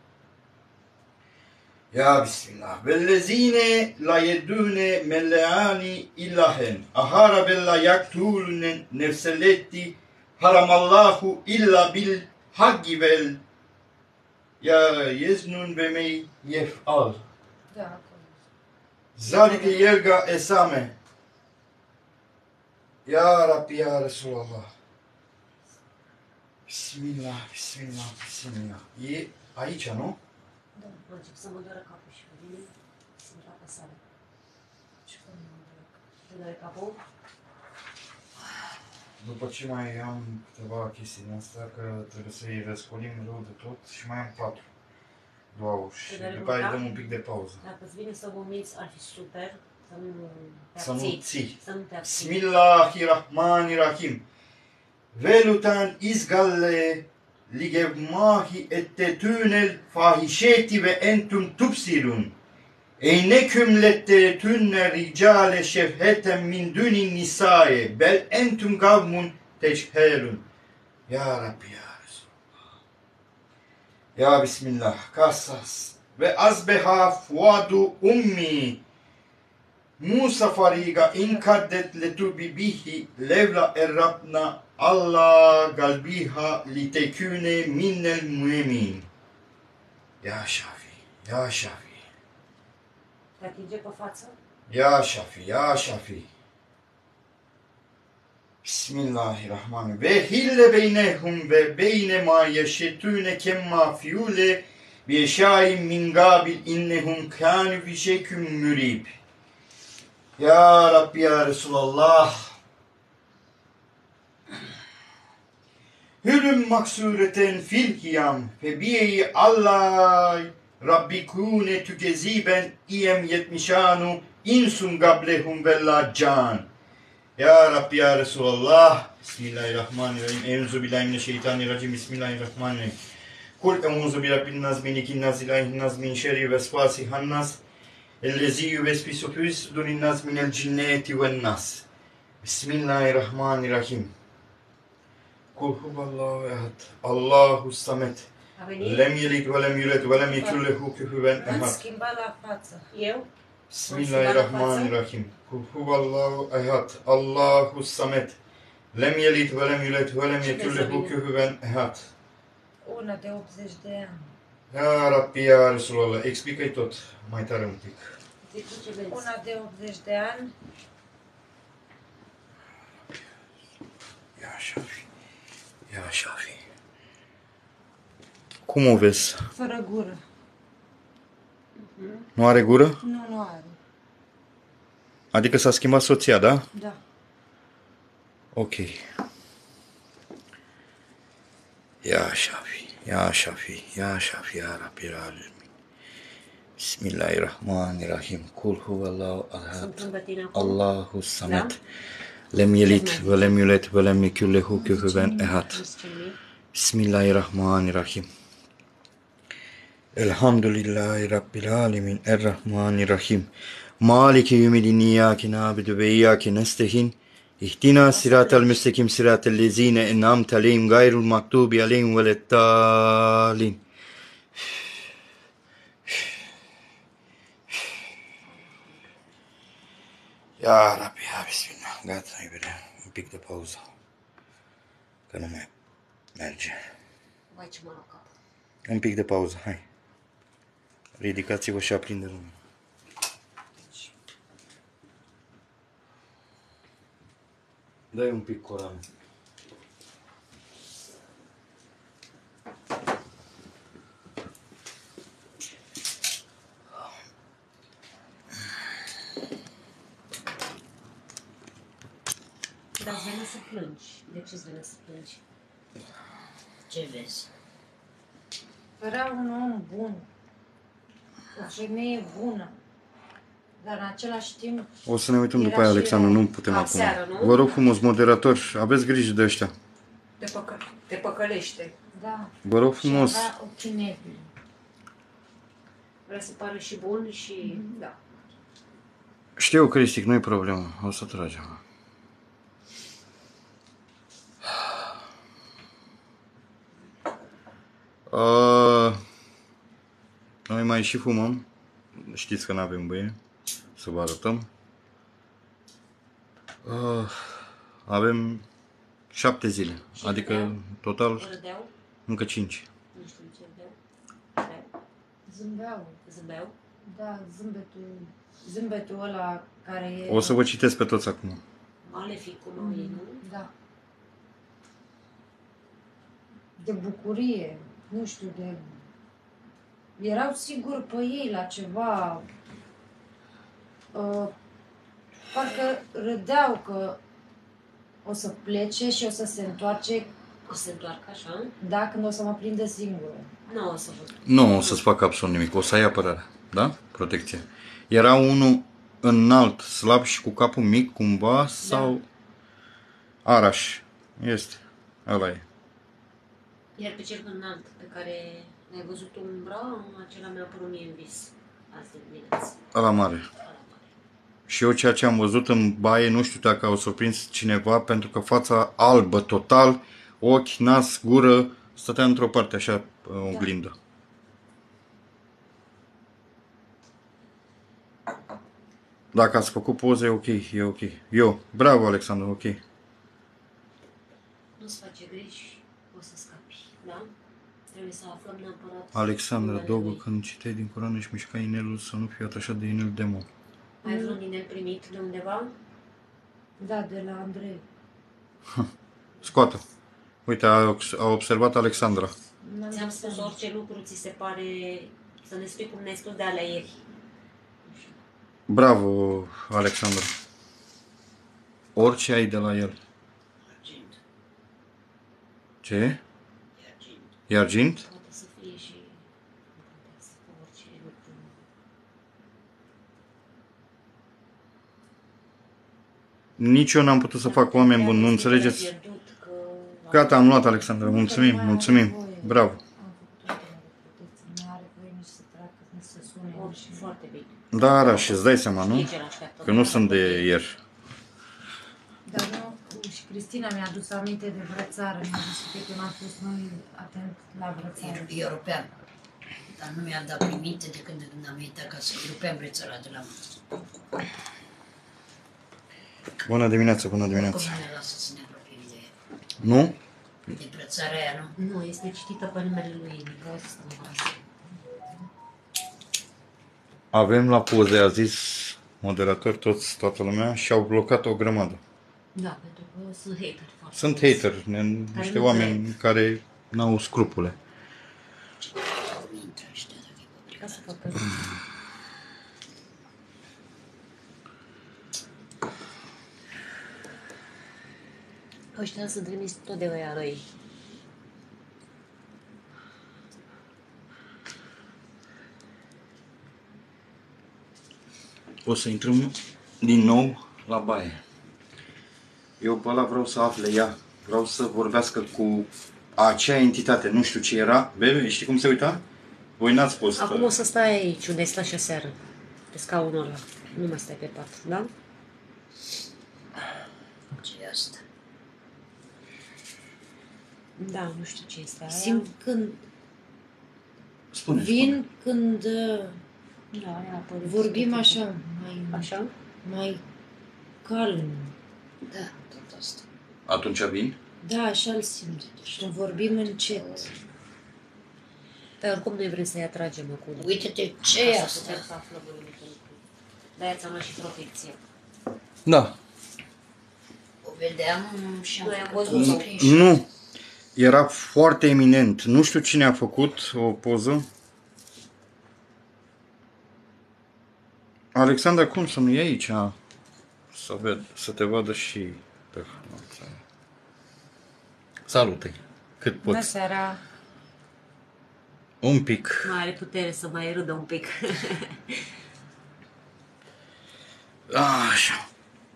Ya Bismillah. Vellezine la yedune melleani illahen. Ahara bella yaktulun nefseletti haramallahu illa bil haggi vel ya yeznun ve mey yef'al. Da, acolo. Zalike yelga esame. Ya Rabbi ya Resulallah. Bismillah, bismillah, bismillah. E aici, nu? Da, mă încep să mă doară capul și pe mine sunt apăsare. Ce cum mă duc. Te doare capul? După ce mai am câteva chestii din astea, că trebuie să-i răscolim rău de tot și mai am 4. 2 și după aia dăm un pic de pauză. Dacă îți vine să vomiți, ar fi super. Să nu te Să nu abții. ții. Să nu te abții. Bismillahirrahmanirrahim. Velutan izgalle ligevmahi ettetünel fahişeti ve entum tubsirun. Eyneküm lettetünne ricale şefheten min dünin nisaye bel entum gavmun teçherun. Ya Rabbi ya Resulallah. Ya Bismillah. Kassas. Ve azbeha fuadu ummi. Musa fariga inkaddet letubi bihi levla errabna Allah galbiha litekune minnel muemin. Ya Şafi, ya Şafi, Te atinge pe față? ya Şafi, ya Şafi. Bismillahirrahmanirrahim. Ve hille beynehum ve beyne ma yeşetûne kemma fiûle bi eşâim min gâbil innehum kânü fi şeküm mürîb. Ya Rabbi ya Resulallah. Hürüm maksureten fil hiyam fe biyeyi Allah Rabbi kûne tükeziben iyem yetmişanu insun gablehum vella can. Ya Rabbi ya Resulallah. Bismillahirrahmanirrahim. Euzubillahimineşşeytanirracim. Bismillahirrahmanirrahim. Kul euzu bi rabbin nas melikin nas ilahin nas min şerri vesvasihan nas ellezî yüvesvisu fî sudurin nas minel cinneti ven nas. Bismillahirrahmanirrahim. Kul huvallahu ehad. Allahu samet. A venit? Lem yelid ve lem yulad ve lem yekun lehu kufuven Îmi ehad. schimba la față. Eu? Bismillahirrahmanirrahim. Kul huvallahu ehad. Allahu samet. Lem yelid ve lem yulad ve lem yekun lehu kufuven ehad. Una de 80 de ani. Ya Rabbi, ya Resulallah, explică-i tot mai tare un pic. Zici ce vezi. Una de 80 de ani. Ia Șafi, ia Șafi. Cum o vezi? Fără gură. Nu are gură? Nu are. Adică s-a schimbat soția, da? Da. Ok. Ya Șafi, ya Șafi, ya Șafi, ya Rabbi alamin. Bismillahirrahmanirrahim. Kul huvallahu ahad. Sunt lângă tine acum. Allahu samet. Lem yelid ve lem yulad ve lem yekun lehu kufuven ehad. Bismillahirrahmanirrahim. Elhamdülillahi Rabbil alemin. Errahmanirrahim. Maliki yevmiddin. İyyâke na'budu ve iyyâke nestaîn. İhdina sıratal müstakim sıratal lezîne en'amte aleyhim gayril mağdûbi aleyhim veleddâlin. Ya Rabbi, ya Bismillah. Gata, iubire. Un pic de pauză. Că nu mai merge. Vai ce mă rog capul. Un pic de pauză, hai. Ridicați-vă și aprinde lumea. Dai un pic Coran. Dar îți vine să plângi. De ce îți vine să plângi? Ce vezi? Era un om bun. O femeie bună. Dar în același timp... O să ne uităm Era după aia, și Alexandru, rău. nu putem La acum. seară, nu? Vă rog frumos, moderator, aveți grijă de ăștia. Te păcălește. Da. Vă rog Și frumos. avea ochii negri. Vrea să pară și bun și... Da. Știu, Cristic, nu-i problemă. O să tragem. Noi mai și fumăm. Știți că n-avem băie. Să vă arătăm. Avem 7 zile. Și Adică, râdeau? total, Râdeau? încă 5. Nu știu ce râdeau. Râdeau? Zâmbeau. Zâmbeau? Da, zâmbetul ăla care e... O să vă citesc pe toți acum. Maleficul lui, nu? Da. De bucurie, nu știu, de... Erau siguri pe ei la ceva... Parcă râdeau că o să plece și o să se întoarce, O să se întoarcă așa? da, când o să mă prindă singură. Nu o să văd. Nu o să-ți facă absolut nimic. O să ai apărare. Da? Protecție. Era unul înalt, slab și cu capul mic, cumva, sau... Araș. Este. Ăla e. Iar pe cel înalt pe care l-ai văzut umbra, acela mi-a apărut mie în vis. Azi de dimineață. Ăla mare. Ăla mare. Și eu ceea ce am văzut în baie, nu știu dacă au surprins cineva, pentru că fața albă total, ochi, nas, gură, stătea într-o parte așa, în oglindă. Dacă ați făcut poze, e ok, e ok. Eu, bravo Alexandru, ok. Nu-ți face griji, o să scapi, da? Trebuie să aflăm neapărat... Alexandra, numele Dogă, lui. când citeai din Coran și mișca inelul să nu fie atașat de inel demon. Ai vreun inel primit de undeva? Da, de la Andrei. Scoată. Uite, a observat Alexandra. Ți-am spus orice lucru ți se pare să ne spui cum ne-ai spus de alea ieri. Bravo, Alexandra. Orice ai de la el. Argint. Ce? E argint. E argint? Poate să fie și orice lucru. Nici eu n-am putut să fac oameni buni, nu înțelegeți? Pierdut, că... Gata, am luat, Alexandra. Mulțumim, mulțumim. Bravo. Am făcut toate la protecție. Nu are voie nici să treacă, nici să sune. Orice, foarte bine. Da, da, și îți dai seama, nu? Nici el așteaptă. Că nu sunt de ieri. Dar nu, și Cristina mi-a adus aminte de brățară. Mi-a zis că n-am fost noi atent la brățară. Eu rupeam. Dar nu mi-a dat minte de când am venit acasă. Rupeam brățara de la mână. Bună dimineața, bună Cum dimineața. ne lasă să ne apropiem de ea? Nu? De brățara aia, nu? Nu, este citită pe numele lui Nicos. Avem la poze, a zis moderator, toată lumea, și au blocat o grămadă. Da, pentru că sunt hateri foarte Sunt mulți. hateri, niște nu oameni care n-au scrupule. Nu intră ăștia dacă e public. Ca să facă... Ăștia sunt trimis tot de ăia răi. O să intrăm din nou la baie. Eu pe ăla vreau să afle ea. Vreau să vorbească cu acea entitate. Nu știu ce era. Bebe, știi cum se uita? Voi n-ați fost. Acum o să stai aici, unde stai și aseară. Pe scaunul ăla. Nu mai stai pe pat, da? Ce e asta? Da, nu știu ce este aia. Simt când Spune, vin, când Da, aia a apărut. vorbim așa, Așa? mai calm. Da, tot asta. Atunci vin? Da, așa-l simt. Când vorbim încet. Dar oricum noi vrem să-i atragem acum. Uite-te, ce e Ca să asta? putem să aflăm anumite lucruri. De-aia ți-am luat și protecție. Da. O vedeam și am Noi am făcut văzut-o. un screenshot. Nu. Era foarte eminent. Nu știu cine a făcut o poză. Alexandra, cum să nu e aici? Să te vadă și pe hârtiță. Salut-i. Cât Bună poți. seara! Un pic. Mai are putere să mai râdă un pic. Așa.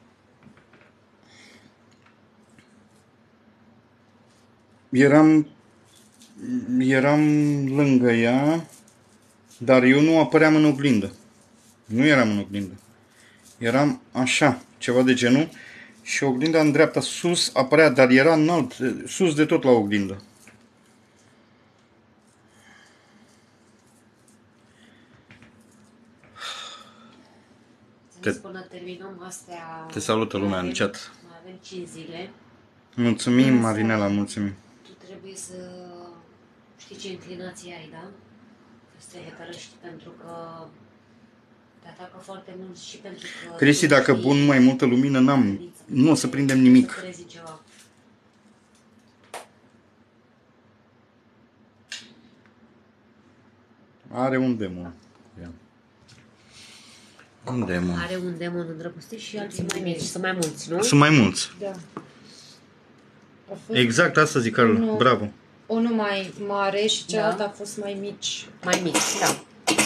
Eram lângă ea, dar eu nu apăream în oglindă. Nu eram în oglindă. Eram așa, ceva de genul, și oglinda în dreapta sus apărea, dar era înalt, sus de tot la oglindă. Să până terminăm astea... Te salută lumea în chat. Mai avem 5 zile. Mulțumim, Marinela, mulțumim. Tu trebuie să știi ce inclinație ai, da? Să te hătărăști pentru că te atacă foarte mult și pentru că... Cristi, dacă pun mai multă lumină, nu o să prindem nimic. Să crezi în ceva. Are un demon. Ia. Un demon. Are un demon îndrăgostit și alții mai mici, sunt mai mulți, nu? Sunt mai mulți. Da. A fost Exact asta zic, Carol. unul- Bravo. Unul mai mare și cealaltă Da. a fost mai mici. Mai mici, da.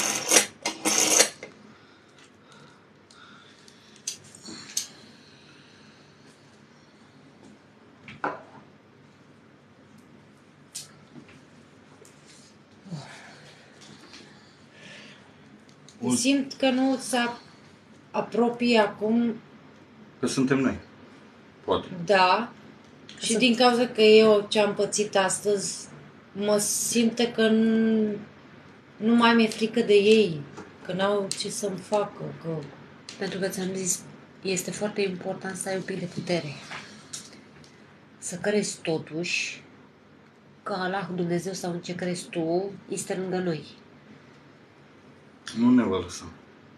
Simt că nu se apropie acum, Că suntem noi. Poate. da. Și din cauza că eu ce am pățit astăzi, mă simte că nu mai mi-e frică de ei. Că n-au ce să-mi facă. Că... Pentru că ți-am zis, este foarte important să ai un pic de putere. Să crezi totuși că Allah, Dumnezeu sau în ce crezi tu, este lângă noi. Nu ne va lăsa.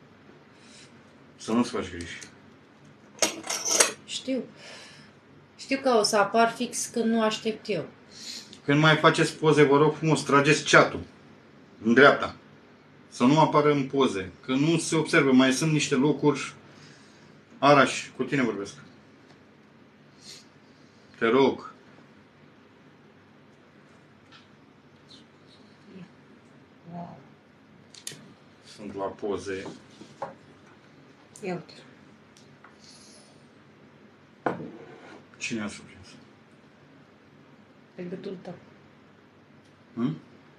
Să nu-ți faci griji. Știu Știu că o să apar fix când nu aștept eu. Când mai faceți poze, vă rog frumos, trageți chat-ul în dreapta. Să nu apară în poze. Că nu se observă. Mai sunt niște locuri. Araș, cu tine vorbesc. Te rog. Wow. Sunt la poze. Ia uite. Cine a surprins? Pe gâtul tău. Hmm?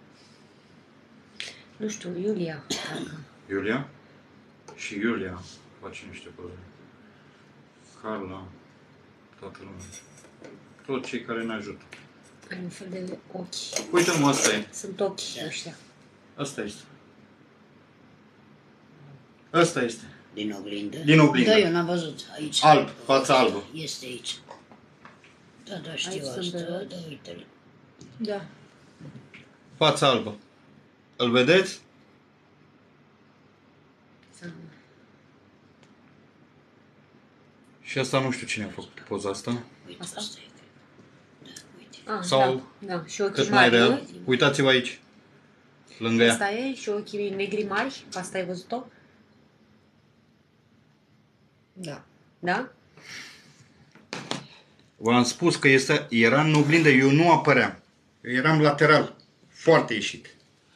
Nu știu, Iulia. Parcă. Iulia? Și Iulia face niște poze. Carla. Toată lumea. Toți cei care ne ajută. Ai un fel de ochi. Uite-mă, ăsta e. Sunt ochii ăștia. Ăsta este. Ăsta este. Din oglindă? Din oglindă. Da, eu n-am văzut. Aici. Alb, fața albă. Este aici. Da, da, știu Aici sunt asta. de roți. Da, uite-l. Da. Fața albă. Îl vedeți? Și asta nu știu cine a făcut poza asta. Uite, Asta? asta e. Da, uite. Ah, Sau da, da. Și ochii cât mai mari, real. nu? Uitați-vă aici. Lângă ea. Asta e și ochii negri mari. Asta ai văzut-o? Da. Da? V-am spus că era în oglindă, eu nu apăream. Eu eram lateral. Foarte ieșit.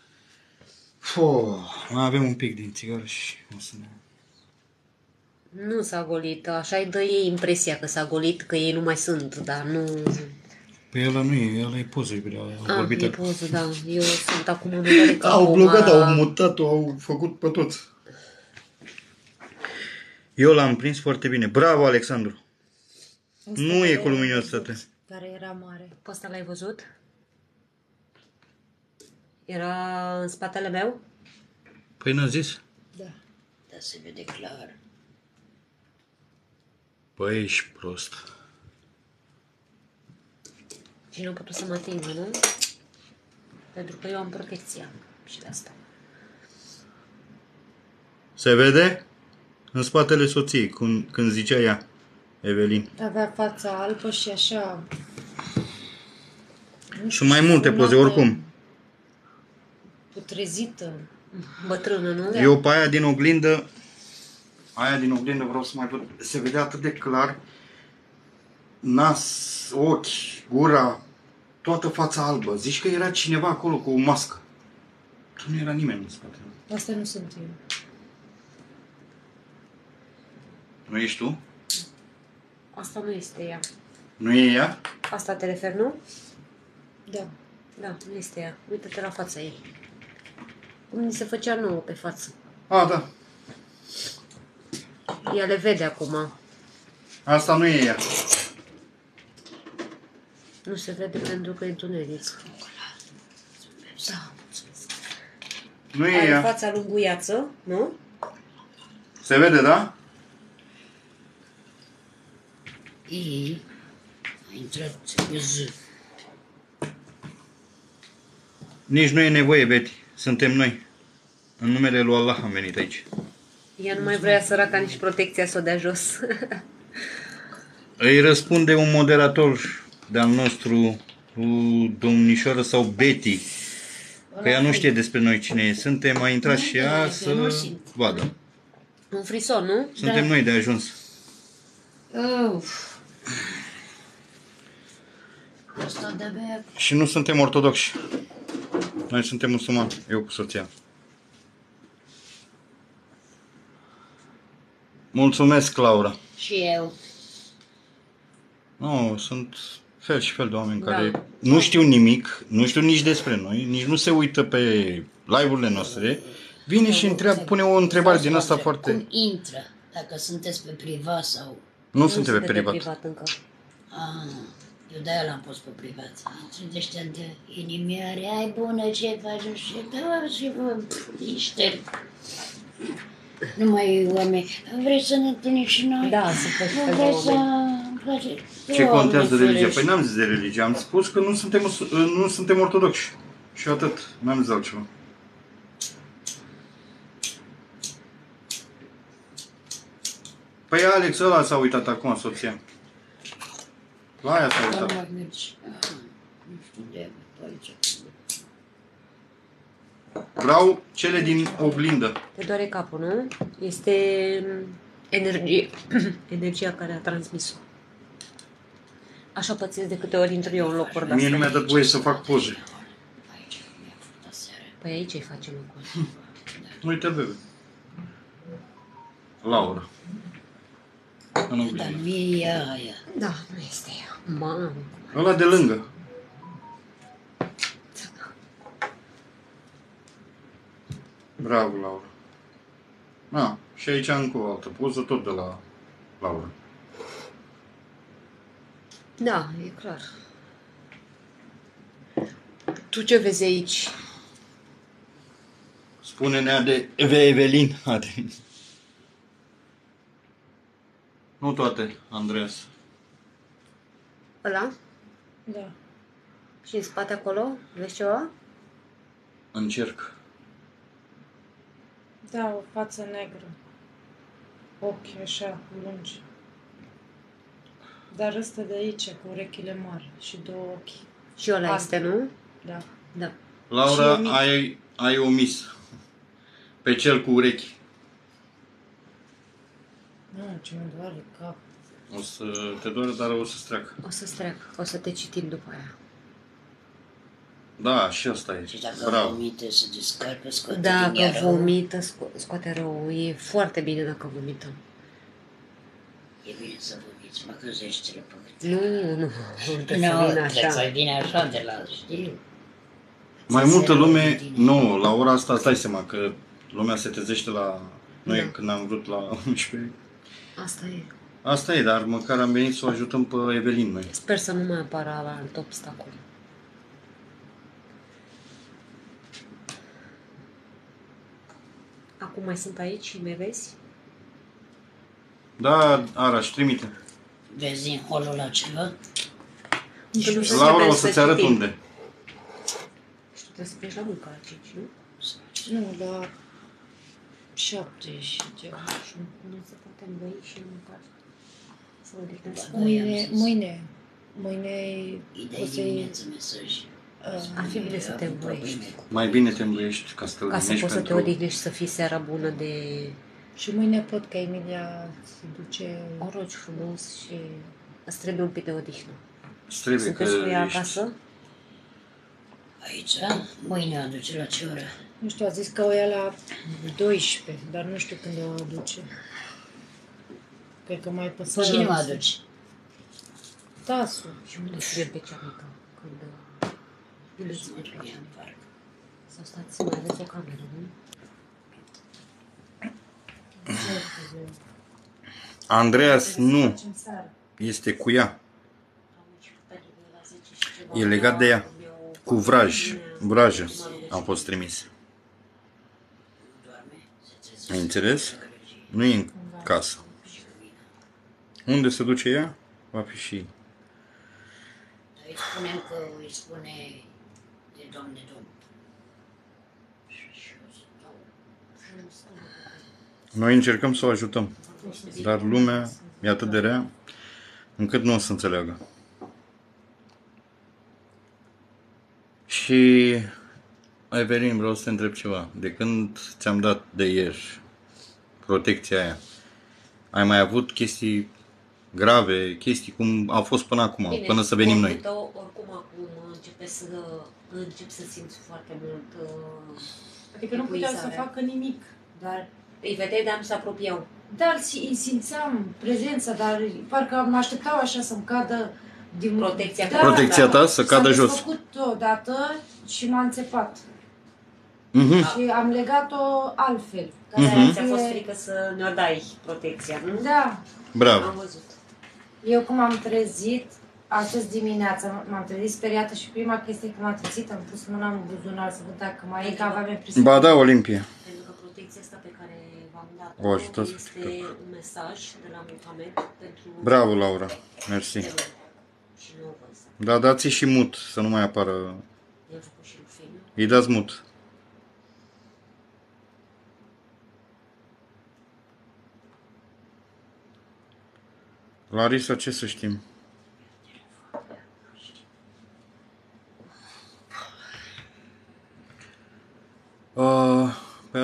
Mai avem un pic din țigară și o să ne... Nu s-a golit. Așa îi dă ei impresia că s-a golit, că ei nu mai sunt, dar nu... Păi ăla nu e, ăla e poză, iubire, au vorbit. e poză, da. Eu sunt acum în vedere că Au blocat, au mutat-o, au făcut pe toți. Eu l-am prins foarte bine. Bravo, Alexandru. Asta Nu e care cu luminositate. Care era mare. Pe ăsta l-ai văzut? Era în spatele meu? Păi n-a zis? Da. Da, se vede clar. Păi ești prost. Și nu a putut să mă atingă, nu? Pentru că eu am protecția și de asta. Se vede? În spatele soției, când zicea ea, Evelin. Avea fața albă și așa... Nu știu, Sunt mai multe poze, formată, oricum. Putrezită. Bătrână, nu? Eu pe aia din oglindă, vreau să mai văd, se vedea atât de clar, nas, ochi, gura, toată fața albă. Zici că era cineva acolo cu o mască. Nu era nimeni în spate. Asta nu sunt eu. Nu ești tu? Asta nu este ea. Nu e ea? Asta te referi, nu? Da. Da, nu este ea. Uită-te la fața ei. Cum ni se făcea nouă pe față. A, da. Ea le vede acum. Asta nu e ea. Nu se vede pentru că e întuneric. Da. Nu e Are ea. fața lunguiață, nu? Se vede, da? Ei, a intrat pe zi. Nici nu e nevoie, Betty. Suntem noi. În numele lui Allah am venit aici. Ea nu mai vrea săraca nici protecția să o dea jos. Îi răspunde un moderator de-al nostru, cu domnișoară sau Betty. Că ea nu știe despre noi cine e. Suntem, a intrat și ea să vadă. Un frison, nu? Suntem noi de ajuns. Uf. Asta de-abia... Și nu suntem ortodoxi. Noi suntem musulmani, eu cu soția. Mulțumesc, Laura. Și eu. Nu, sunt fel și fel de oameni Da. care nu știu nimic, nu știu nici despre noi, nici nu se uită pe live-urile noastre. Vine și întreabă, pune o întrebare din asta foarte... Cum intră? Dacă sunteți pe privat sau... Nu suntem se pe vede privat. încă. Ah, eu de-aia l-am pus pe privat. Intră de ăștia de inimioare, ai bună, ce faci, nu știu, da, și vă, niște... Numai oameni, vrei să ne întâlnim și noi? Da, sunt fel și fel de Vrei să... oameni. îmi place? Ce Doamne contează religia? ferește. Păi n-am zis de religie, am spus că nu suntem ortodoxi. Și atât, n-am zis altceva. Păi Alex ăla s-a uitat acum, soția. La aia s-a Nu uitat. mai mergi. Nu știu unde e, pe aici. Vreau cele din oglindă. Te doare capul, nu? Este energie. Energia care a transmis-o. Așa pățesc de câte ori intru eu în locuri Mie nu mi-a de-astea. dat voie să fac poze. Aici mi-a făcut aseară. Păi aici îi face locuri. Uite, bebe. Laura. În Dar oglindă. nu e ea aia. Da, nu este ea. Mamă. Ăla de lângă. Bravo, Laura. Na, și aici încă o altă poză, tot de la Laura. Da, e clar. Tu ce vezi aici? Spune-ne de Evelin. Ade. Nu toate, Andreas. Ăla? Da. Și în spate acolo? Vezi ceva? Încerc. Da, o față negră. Ochi așa, lungi. Dar ăsta de aici, cu urechile mari și două ochi. Și ăla Alb. este, nu? Da. Da. Laura, Și mic. ai omis. Pe cel cu urechi. Nu, ce mă doare cap. O să te doare, dar o să-ți treacă. O să-ți treacă. O să te citim după aia. Da, și asta e. Și dacă Bravo. vomite, se descarcă, scoate Dacă din ea rău. vomită, scoate rău. E foarte bine dacă vomită. E bine să vomiți, mă căzește-le pe cât. Nu, nu trebuie să Nu, vină trebuie să așa. vină așa de la, știi? Mai Să multă se lume, rău din tine. nu, la ora asta îți dai seama că lumea se trezește la noi Da. când am vrut la 11. Asta e. Asta e, dar măcar am venit să o ajutăm pe Evelin noi. Sper să nu mai apară alt obstacol. Acum mai sunt aici și me vezi? Da, Araș, trimite. Vezi în holul la ceva? Încă nu știu Laura, ce o vrem să-ți arăt citim. unde. Și tu trebuie să pleci la muncă la 5, nu? Nu, la 7 și ceva. Și nu se poate învăi și măcar să odihnesc. Mâine Îi o dai să-i... dimineața mesaj. Ar fi bine să te învoiești. Mai bine te îmbuiești ca să te Ca să odihnești poți să te pentru... odihnești și să fii seara bună de... Și mâine pot ca Emilia se duce... O rogi frumos și îți trebuie un pic de odihnă. Îți trebuie că Sunteți cu ea ești... acasă? Aici, mâine aduce la ce oră? Nu știu, a zis că o ia la 12, dar nu știu când o aduce. Cred că mai pe Cine mă aduce? Tasul. Și unde trebuie pe cea mică? Când... Unde îți mergi pe cea mică? Sau stați, mai aveți o cameră, nu? Andreas, nu. Este cu ea. E legat de ea. Cu vrajă am fost trimis. Doarme? Se trezește? Ai înțeles? Nu e în casă. Unde se duce ea, va fi și... Dar îi spunem că îi spune de domn de domn. Și eu stau. Noi încercăm să o ajutăm, dar lumea e atât de rea încât nu o să înțeleagă. Și, Evelin, vreau să te întreb ceva. De când ți-am dat de ieri protecția aia, ai mai avut chestii grave, chestii cum au fost până acum, Bine, până să venim noi? Oricum acum încep să simți foarte mult Adică nu puteau să epuizarea. facă nimic. Dar, Îi vedeai, dar nu se apropiau. dar îi simțeam prezența, dar parcă mă așteptau așa să-mi cadă din Protecția ta. Protecția ta să cadă jos. S-a desfăcut odată și m-a înțepat. Mhm. Și am legat-o altfel. Ca de-aia ți-a fost frică să ne-o dai protecția, nu? Da. Bravo. Am văzut. Eu cum am trezit, astăzi dimineața, m-am trezit speriată și prima chestie când m-am trezit, am pus mâna în buzunar să văd dacă mai e cava mea prisă. Ba da, Olimpia. Pentru că protecția asta pe care v-am O dat ajutați este foarte un mesaj de la Muhammad pentru... Bravo, Laura. Mersi. Și nu vă să. Da, dați și mut, să nu mai apară. I-am făcut și lui Feniu. Îi dați mut. Larisa, ce să știm?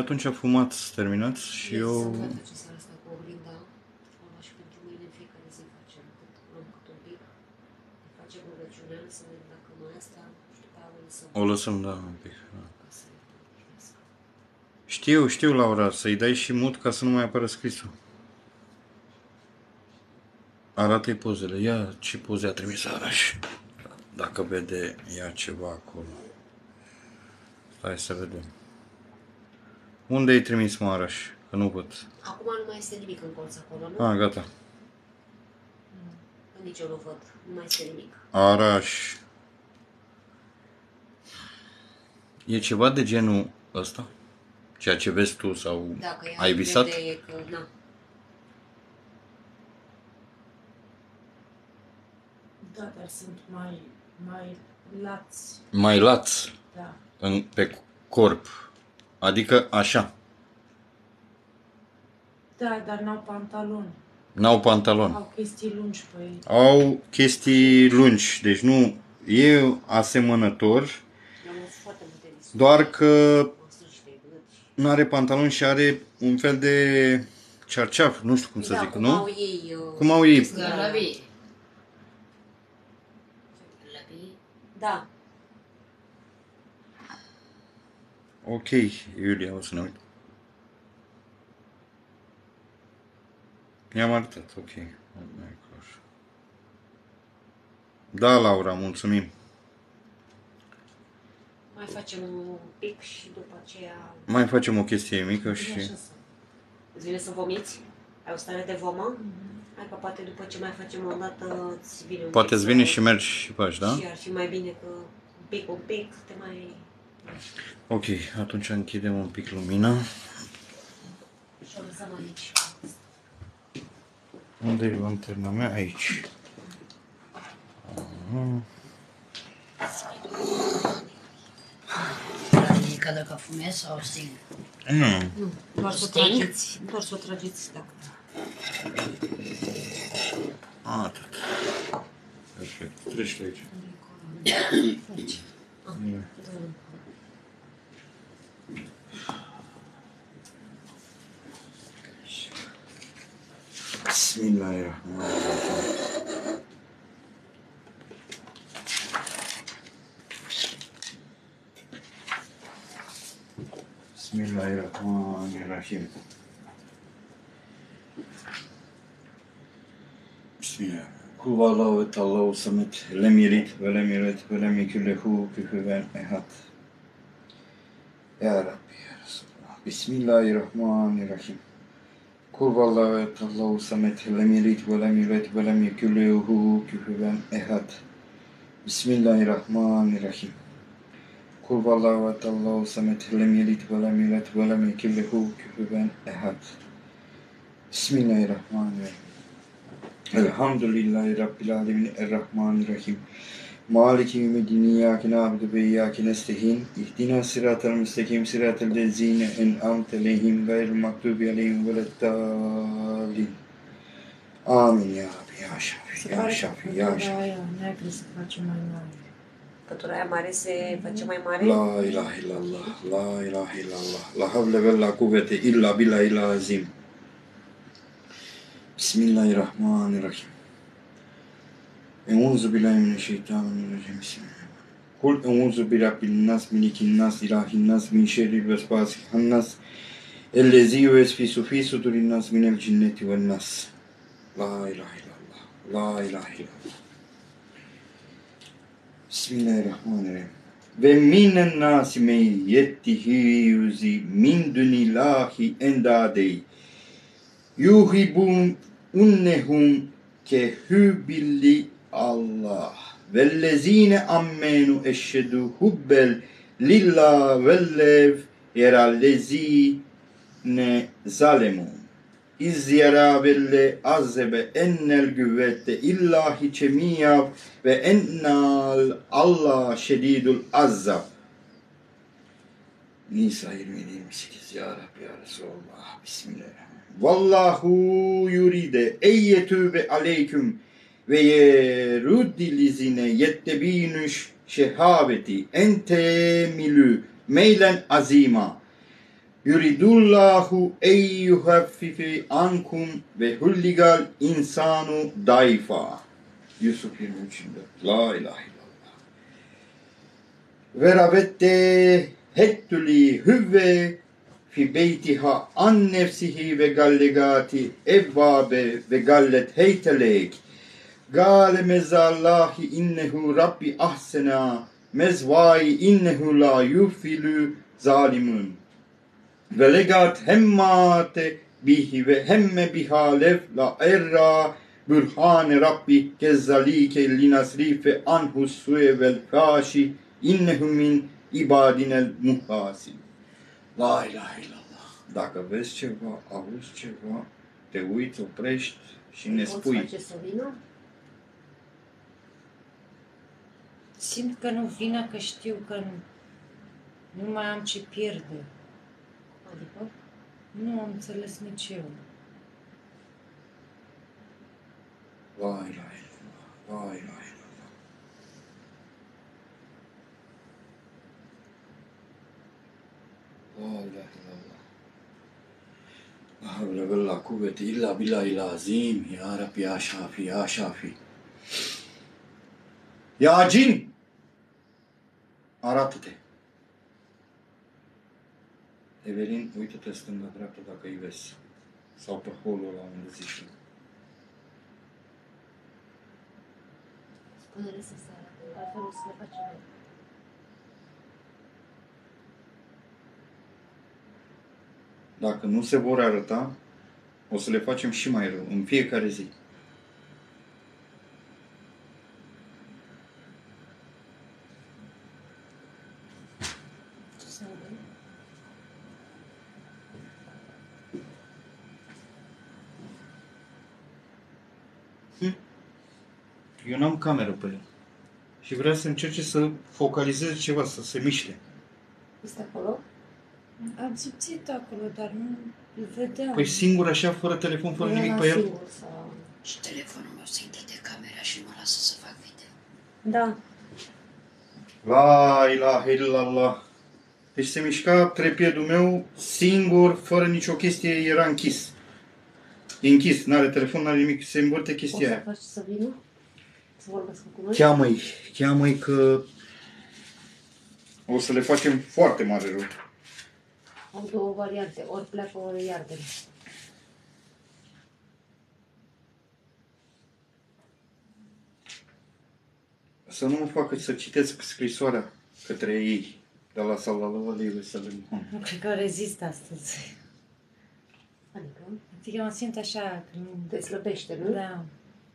atunci fumați, terminați și eu... Să fac ce seara asta cu oglinda. O luat și pentru mâine în fiecare zi facem luăm cât un pic. Facem rugăciunea, să vedem dacă mai asta și după aia o lăsăm. O lăsăm, da, un pic. Da. Ca să îi Știu, Laura, să-i dai și mut ca să nu mai apară scrisul. Arată-i pozele. Ia ce poze a trimis Araș. Dacă vede ea ceva acolo. Stai să vedem. Unde ai trimis, mă, Araș? Că nu văd. Acum nu mai este nimic în colț acolo, nu? Ah, gata. Nici eu nu văd. Nu mai este nimic. Araș. E ceva de genul ăsta? Ceea ce vezi tu sau Dacă ea ai visat? vede că, na. Da, dar sunt mai lați. Mai lați Da. pe corp. Adică așa. Da, dar n-au pantaloni. N-au pantalon. Au chestii lungi pe ei. Au chestii lungi. Deci nu e asemănător. Eu am văzut foarte multe discuții. Doar că O să și de gât. nu are pantalon și are un fel de cearceaf. Nu știu cum să Da, zic, cum nu? au ei... Cum au ei? Gălăbii. Gălăbii. Da. Ok, Iulia, o să ne uit. I-am arătat, ok. Da, Laura, mulțumim. Mai facem un pic și după aceea... Mai facem o chestie mică și... Îți vine să vomiți? Ai o stare de vomă? Hai că poate după ce mai facem o dată îți vine un Poate pic îți vine să- și mergi și faci, da? Și ar fi mai bine că un pic, te mai... Ok, atunci închidem un pic lumina. Și o lăsăm aici. Unde e lanterna mea? Aici. Adică dacă fumez sau sting. Nu. Doar să o Sting? trageți. Doar să o trageți, dacă... Atât. Perfect. Treci de aici. Bismillahirrahmanirrahim. Bismillahirrahmanirrahim. Bismillah. Kul vallahu ve tallahu samet. Lem yelid ve lem yulad ve lem yekun lehu kufuven ehad. Ya Rabbi ya Resulallah. Bismillahirrahmanirrahim. Kul vallahu ve tallahu samet. Lem yelid ve lem yulad ve lem yekun lehu kufuven ehad. Bismillahirrahmanirrahim. Kul vallahu ve tallahu samet. Lem yelid ve lem yulad ve lem yekun lehu kufuven ehad. Bismillahirrahmanirrahim. Elhamdülillahi Rabbil Alemin Errahmanirrahim. Maliki yevmiddin iyyâke na'budu ve iyyâke nestaîn. İhdina sıratal müstakim sıratal lezîne en'amte aleyhim gayril mağdubi aleyhim veleddâlin. Amin ya Rabbi, ya Şafi, ya Şafi, ya Şafi. Aia neagră se face mai mare. Pătura aia mare se face mai mare? La ilahe illallah, la ilahe illallah, la havle ve la kuvvete illa billahil azim. Bismillahirrahmanirrahim. Euzu billahi mineşşeytanirracim. Bismillahirrahmanirrahim. Kul euzu bi rabbil nas, melikin nas, ilahin nas, min şerril vesvasihin nas, ellezî yuvesvisu fî sudurin nas minel cinneti ven nas. La ilahe illallah, la ilahe illallah. Bismillahirrahmanirrahim. Ve minen nasi men yettihizi min dunillahi endadey. Yuhibun unnehum kehübilli Allah. Vellezine ammenu eşhedü hubbel lillah vellev yerallezine zalemun. İz yara velle azzebe ennel güvvette illahi cemiyav ve ennal Allah şedidul azzab. Nisa 27-28 Ya Rabbi ya Resulallah. Bismillahirrahmanirrahim. Vallahu yuride eyyetübe aleyküm ve yeruddilizine yettebinüş şehaveti entemilü meylen azima Yuridullahu eyyuhaffifi ankum ve hulligal insanu daifa. Yusuf 23'ünde. La ilahe illallah. Ve ravette hettuli hüvve fi beytiha an nefsihi ve gallegati evvabe ve gallet heytelek. Gale mezallahi innehu rabbi ahsena mezvai innehu la yufilü zalimun. Ve legat hemmate bihi ve hemme bihalef la erra bürhane rabbi kezzalike linasrife anhu suye vel faşi innehu min ibadinel muhasin. La ilahe illallah. Dacă vezi ceva, auzi ceva, te uiți, oprești și ne spui. Simt că nu vine, că știu că nu mai am ce pierde. Adică? Nu am înțeles nici eu. La ilahe illallah. La ilahe illallah. La ilahe illallah. La havle ve la kuvvete illa billahil azim. Ya Rabbi ya Şafi ya Şafi. Ya cin! Arată-te. Evelin, uită-te stânga-dreapta dacă îi vezi. Sau pe holul ăla unde zici tu. Spune-le să sară, altfel o să le facem noi. Dacă nu se vor arăta, o să le facem și mai rău, în fiecare zi. Ce să audă? Eu n-am cameră pe el. Și vrea să încerce să focalizeze ceva, să se miște. Este acolo? Am simțit acolo, dar nu îl vedeam. Păi singur așa, fără telefon, fără nimic Era pe el? singur sau... Și telefonul meu se închide camera și nu mă lasă să fac video. Da. La ilahe illallah. Deci se mișca trepiedul meu singur, fără nicio chestie, era închis. E închis, n-are telefon, n-are nimic, se învârte chestia O să aia. faci să vină? Să vorbesc cu noi? Cheamă-i că o să le facem foarte mare rău. Au două variante, ori pleacă, ori iartă. Să nu mă facă să citesc scrisoarea către ei de la sallallahu alaihi wasallam. Nu cred că rezist astăzi. Adică Adică mă simt așa, că nu... te slăbește, nu? Da.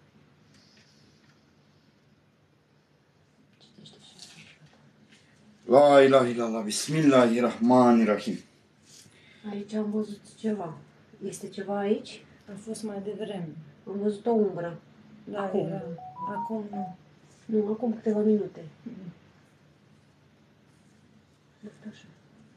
Citește și... La ilahe illallah, bismillahirrahmanirrahim. Aici am văzut ceva. Este ceva aici? A fost mai devreme. Am văzut o umbră. Da, Acum. era. Acum nu. Nu, acum câteva minute. Este așa.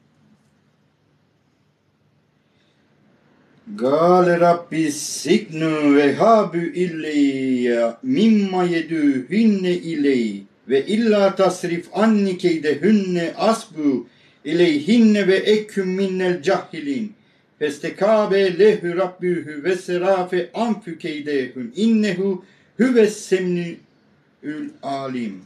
Gale rabbi siknu ve habu ileyya mimma yeduhunne iley ve illa tasrif anni keydehunne asbu ileyhinne ve ekküm minnel cahilin festekabe lehu rabbuhu ve serafe anfu keydehun innehu huves semni'ül alim.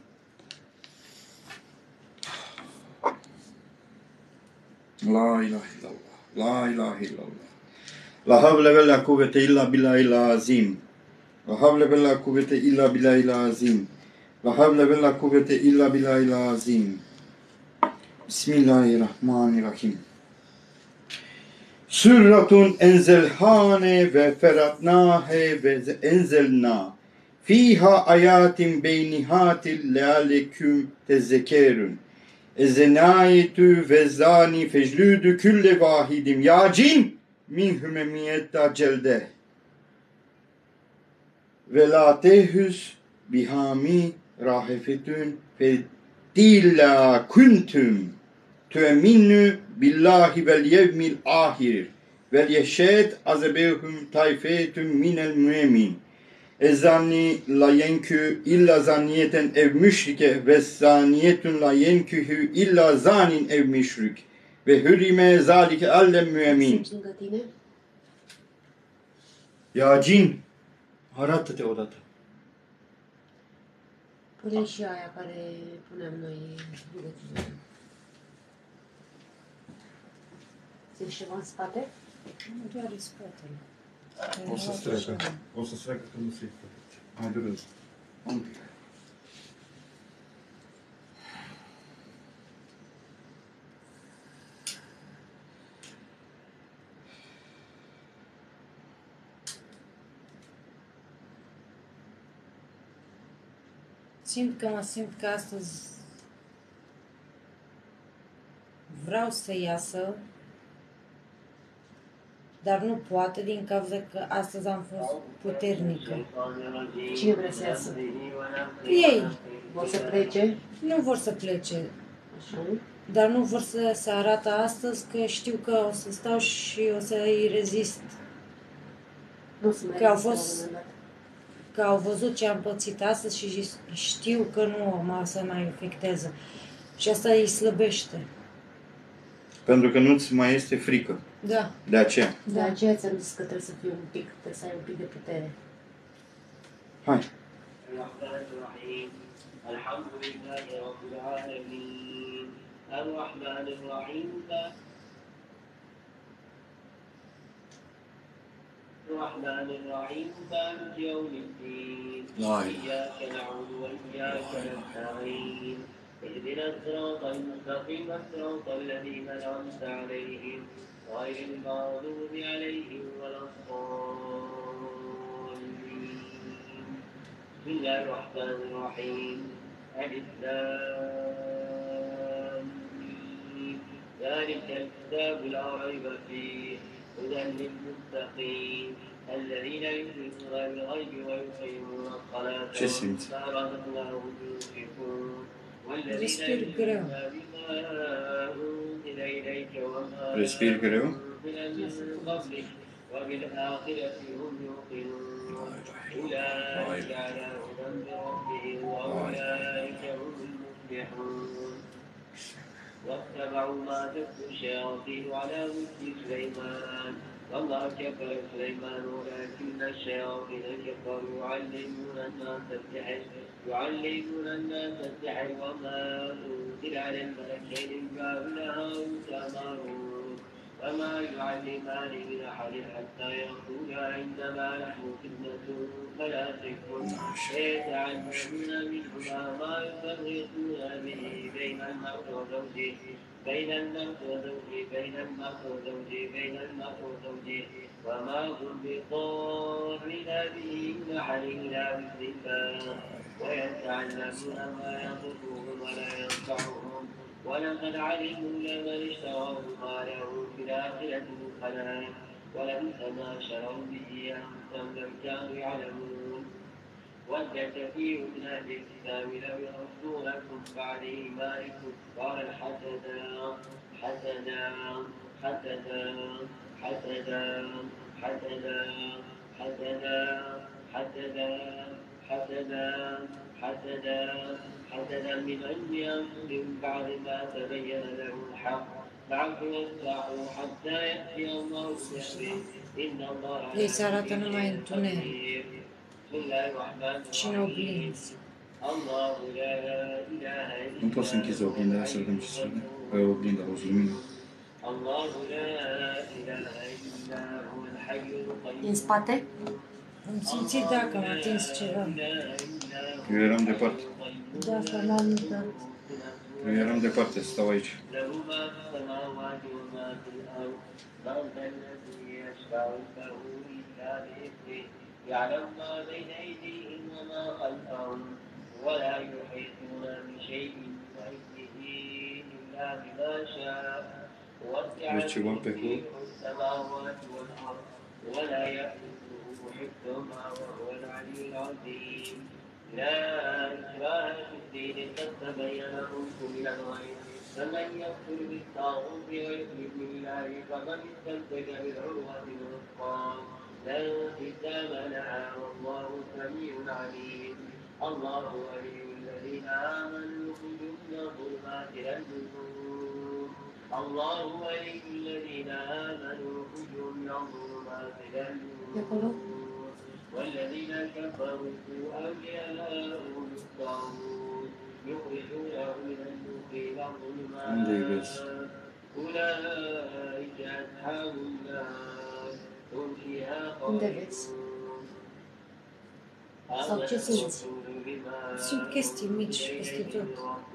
La ilahe illallah. La ilahe illallah. La havle ve la kuvvete illa billahil azim. La havle ve la kuvvete illa billahil azim. La havle ve la kuvvete illa billahil azim. Bismillahirrahmanirrahim. Sürratun enzelhane ve feratnahe ve enzelna. Fiha ayatin beynihatil lealeküm tezzekerün. Ezenayetü ve zani feclüdü külle vahidim. Ya cin! Min hümemiyetta celde ve la tehüs bihami rahefetün fe dilla kuntum tu'minu billahi vel yevmil ahir vel yeşed azebehum tayfetun minel mümin ezanni la yenkü illa zaniyeten ev müşrike ve zaniyetun la yenkühü illa zanin ev müşrik Ve hürime zalike allem müemin. Simți lângă tine? Ya cin, arată-te odată. Pune și aia care punem noi rugăciune. Simți ceva în spate? Nu doar în spatele. O să streacă. O să streacă că nu se-i făcut. Mai durează. Un pic. Simt că astăzi vreau să iasă, dar nu poate din cauza că astăzi am fost puternică. Cine vrea să iasă? Ei Vor să plece? nu vor să plece, Așa. dar nu vor să se arată astăzi că știu că o să stau și o să îi rezist. Nu o să mai Că au reziste la un fost- moment dat. Că au văzut ce am pățit astăzi și știu că nu să mai afectează. Și asta îi slăbește. Pentru că nu-ți mai este frică. Da. De aceea. De aceea ți-am zis că trebuie să fii un pic, trebuie să ai un pic de putere. Hai. الرحمن الرحيم الحمد لله رب العالمين الرحمن الرحيم الرحمن الرحيم مالك يوم الدين لا إله. إياك نعبد وإياك نستعين اهدنا الصراط المستقيم صراط الذين أنعمت عليهم غير المغضوب عليهم ولا الضالين بسم الله الرحمن الرحيم ألف لام ميم. ذلك الكتاب لا ريب فيه هدى للمتقين الذين يؤمنون بالغيب ويقيمون الصلاة Ce simți? ومما رزقناهم ينفقون والذين Respir greu. يؤمنون بما أنزل إليك وما Respir greu. أنزل من قبلك وبالآخرة هم يوقنون أولئك على هدى من ربهم وأولئك هم المفلحون واتبعوا ما تتلو الشياطين على ملك سليمان وما كفر سليمان ولكن الشياطين كفروا يعلمون الناس السحر وما أنزل على الملكين ببابل هاروت وماروت وما يعلمان من أحد حتى يقولا إنما نحن فتنة فلا تكفر يتعلمون منهما ما يفرقون به بين المرء وزوجه بين المرء وزوجه وما هم بضارين به من أحد إلا بإذن الله ويتعلمون ما يضرهم ولا ينفعهم ولقد علموا لمن اشتراه ما له في الآخرة من خلاق ولبئس ما شروا به أنفسهم لو كانوا يعلمون ود كثير من أهل الكتاب لو يردونكم بعد إيمانكم كفارا حسدا من عند أنفسهم بعد ما تبين لهم الحق فاعفوا واصفحوا حتى يأتي الله بأمره إن الله Ei se arată numai în tunel بسم الله الرحمن și în oglinzi. الله لا إله إلا Nu poți să închizi oglinda aia să vedem ce se vede. Oglinda, o lumină. الله لا إله إلا هو الحي القيوم Din spate? Am simțit dacă am atins ceva. Eu eram departe. De asta m-am uitat. Eu eram departe, stau aici. له ما في السماوات وما في الأرض من ذا الذي يشفع عنده إلا بإذنه يعلم ما بين أيديهم وما خلفهم ولا يحيطون بشيء من علمه إلا بما شاء وسع كرسيه السماوات والأرض ولا يئوده حفظهما وهو العلي العظيم لا إكراه في الدين قد تبين الرشد من الغي فمن يكفر بالطاغوت ويؤمن بالله فقد استمسك بالعروة الوثقى لا انقسام لها والله سميع عليم الله ولي الذين آمنوا يخرجهم من الظلمات إلى النور الله ولي الذين آمنوا يخرجهم من الظلمات إلى النور والذين كفروا أولياءهم الطاغوت يخرجونهم من النور إلى الظلمات أولئك أصحاب النار هم فيها خالدون. Sau ce simți? Simt chestii mici peste tot.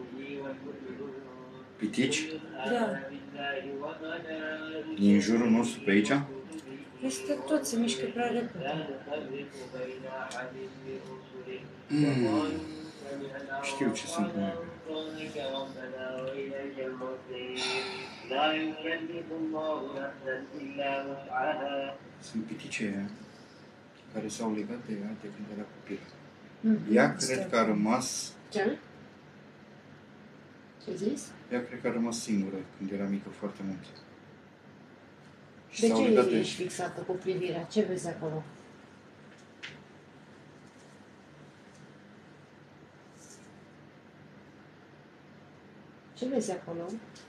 Pitici? Da. E în jurul nostru pe aici? Peste tot se mișcă prea repede. Știu ce sunt mai. Sunt pitice care s-au legat de ea de când era copil. Ea cred că a rămas... Ce? Ce zis? Ea cred că a rămas singură când era mică foarte mult. Și De s-au ce legat ești fixată cu privirea? Ce vezi acolo? Ce vezi acolo?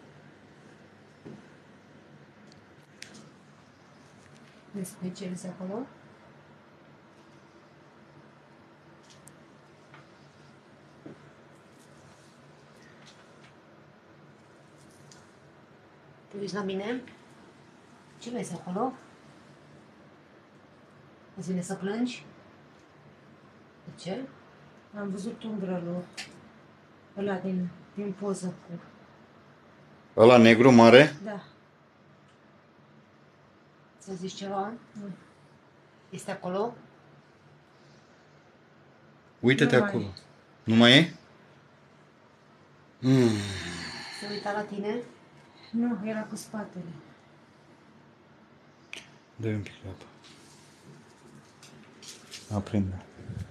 Despre ce vezi acolo? Te uiți la mine? Ce vezi acolo? Îți vine să plângi? De ce? Am văzut umbră lui ăla din poză cu... Ăla negru mare? Da. Ți-a zis ceva? Nu. Este acolo? Uită-te Nu mai acolo. Nu mai e? Se uita la tine? Nu, era cu spatele. Dă-i un pic de apă. Aprinde.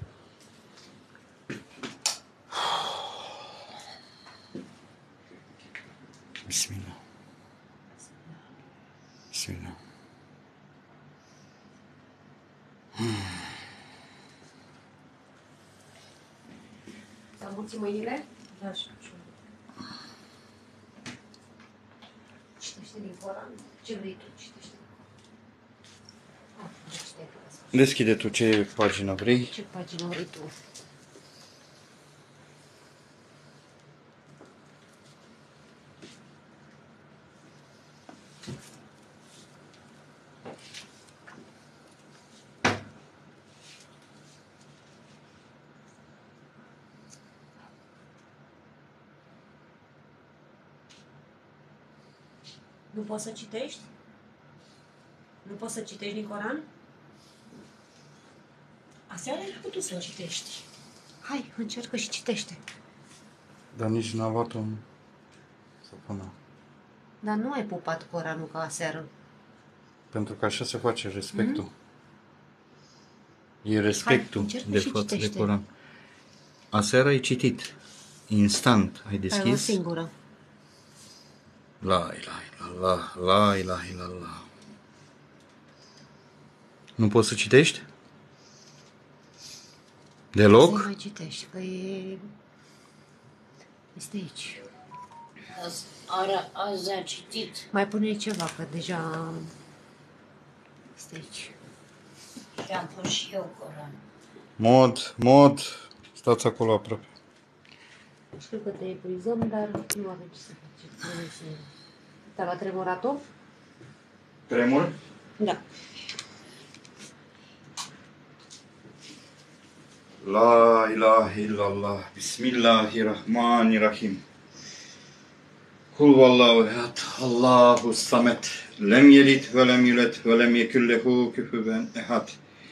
Bismillah. Bismillah. Ți-am mulțit mâinile? Da, și așa. Citește din Coran. Ce vrei tu? Citește. Deschide tu ce pagină vrei. Ce pagină vrei tu? Nu poți să citești? Nu poți să citești din Coran? Aseară ai putut să citești. Hai, încearcă și citește. Dar nici n-a luat un... să pună. Dar nu ai pupat Coranul ca aseară. Pentru că așa se face respectul. E respectul Hai, încearcă de și față de citește. Coran. Aseară ai citit. Instant. Ai Ai o deschis. singură. La ilaha illallah, la ilaha illallah. Nu poți să citești? Deloc? Să mai citești, că e... Este aici. Azi a citit. Mai pune ceva, că deja... Este aici. Și am pus și eu Coran. Mod. Stați acolo aproape. Știu că te epuizăm, dar nu avem ce să facem. Te-a luat tremoratul? Tremur? Da. La ilaha illallah. Bismillahirrahmanirrahim. Kul vallahu ehad. Allahu samet. Lem yelid ve lem yulad ve lem yekun lehu kufuven ehad.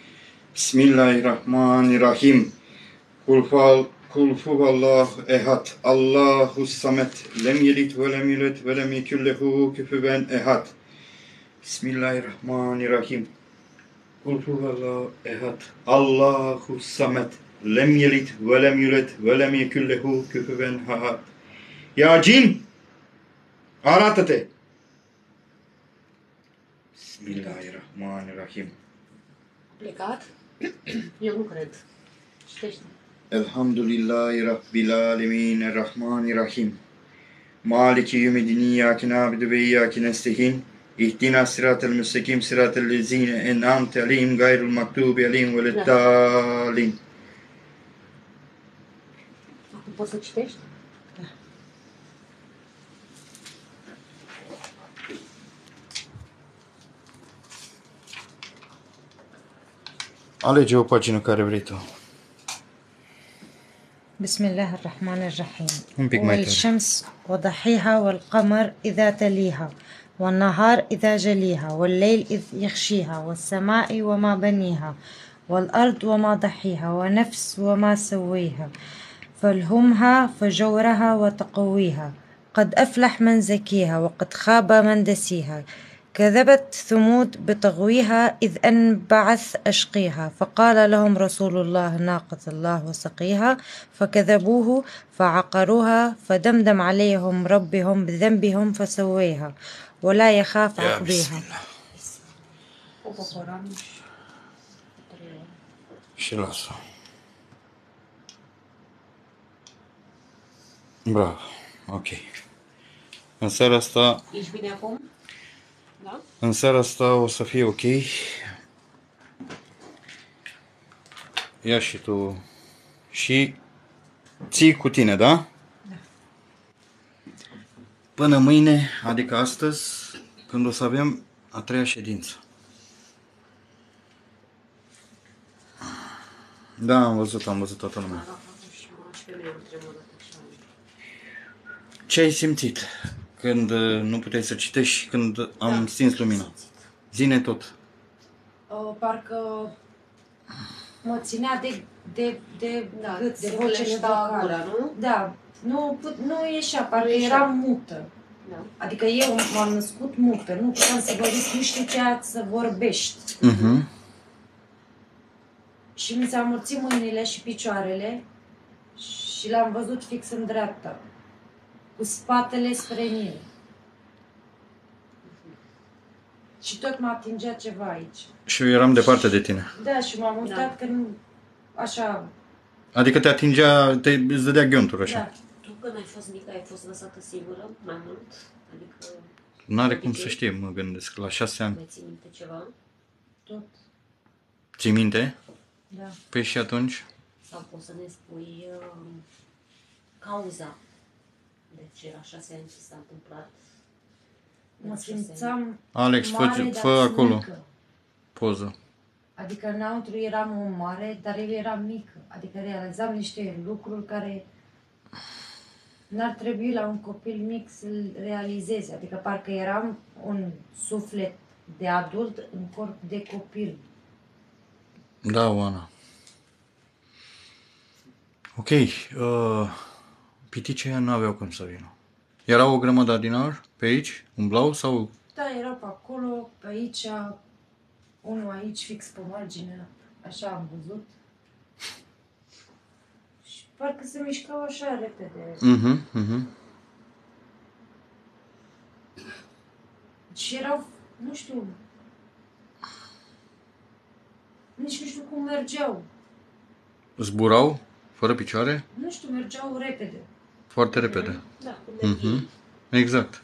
Bismillahirrahmanirrahim. Kul huvallahu ehad. Allahu samet. Lem yelid ve lem yulad ve lem yekun lehu kufuven ehad. Bismillahirrahmanirrahim. Kul huvallahu ehad. Allahu samet. Lem yelid ve lem yulad ve lem yekun lehu kufuven ehad. Ya cin! Arată-te! Bismillahirrahmanirrahim. Plecat? Eu nu cred. Citește. Elhamdülillahi Rabbil alemin, Errahmanirrahim. مالك يوم الدين إياك نعبد وإياك نستعين اهدنا الصراط المستقيم صراط الذين أنعمت عليهم غير المغضوب عليهم ولا الضالين. Acum poți să citești? Alege o pagină care vrei tu. بسم الله الرحمن الرحيم Un pic mai tare. والشمس وضحيها والقمر إذا تليها والنهار إذا جليها والليل إذ يغشيها والسماء وما بنيها والأرض وما ضحيها ونفس وما سويها فالهمها فجورها وتقويها قد أفلح من زكيها وقد خاب من دسيها كذبت ثمود بطغويها إذ أنبعث أشقيها فقال لهم رسول الله ناقة الله وسقيها فكذبوه فعقروها فدمدم عليهم ربهم بذنبهم فسويها ولا يخاف عقبيها. O poporam și 3 ore. Și lasă. Bravo. Ok. În seara asta, Ești bine acum? Da? în seara asta o să fie ok. Ia și tu și ții cu tine, da? Da. Până mâine, adică astăzi, când o să avem a 3-a ședință. Da, am văzut toată lumea. Și pe mine am tremurat așa. Ce ai simțit când nu puteai să citești și când am stins lumina? Zine tot. Parcă mă ținea de Da, gât, de se voce vleștea vocală. gura, nu? Da, nu ieșea, parcă ieșea. eram mută. Da. Adică eu m-am născut mută, nu puteam să vorbesc, nu știu ce să vorbești. Mhm. Și mi s-au amorțit mâinile și picioarele și l-am văzut fix în dreapta, cu spatele spre mine. Și tot mă atingea ceva aici. Și eu eram departe de tine. Da, și m-am uitat că nu, așa, Adică te atingea, îți dădea ghiunturi așa. da. Tu când ai fost mică, ai fost lăsată singură mai mult? Adică N-are cum să știe, mă gândesc, la 6 ani. mai ții minte ceva? Tot, Ții minte? da. Păi și atunci? Sau poți să ne spui cauza de ce la 6 ani ce s-a întâmplat? Mă La 6 ani. simțeam Alex, mare, dar fă acolo mică. poză. Adică înăuntru eram o mare, dar eu eram mică. Adică realizam niște lucruri care n-ar trebui la un copil mic să-l realizeze. Adică parcă eram un suflet de adult în corp de copil. Da, Oana. Ok, piticii ăia nu aveau cum să vină. Era o grămadă din aur pe aici, umblau sau... Da, erau pe acolo, pe aici, unul aici fix pe margine, așa am văzut. Și parcă se mișcau așa repede. Mhm, mhm. Și erau, nu știu, nici nu știu cum mergeau. Zburau, fără picioare, Nu știu, mergeau repede. foarte repede. Da, cu energie. Mhm. Exact.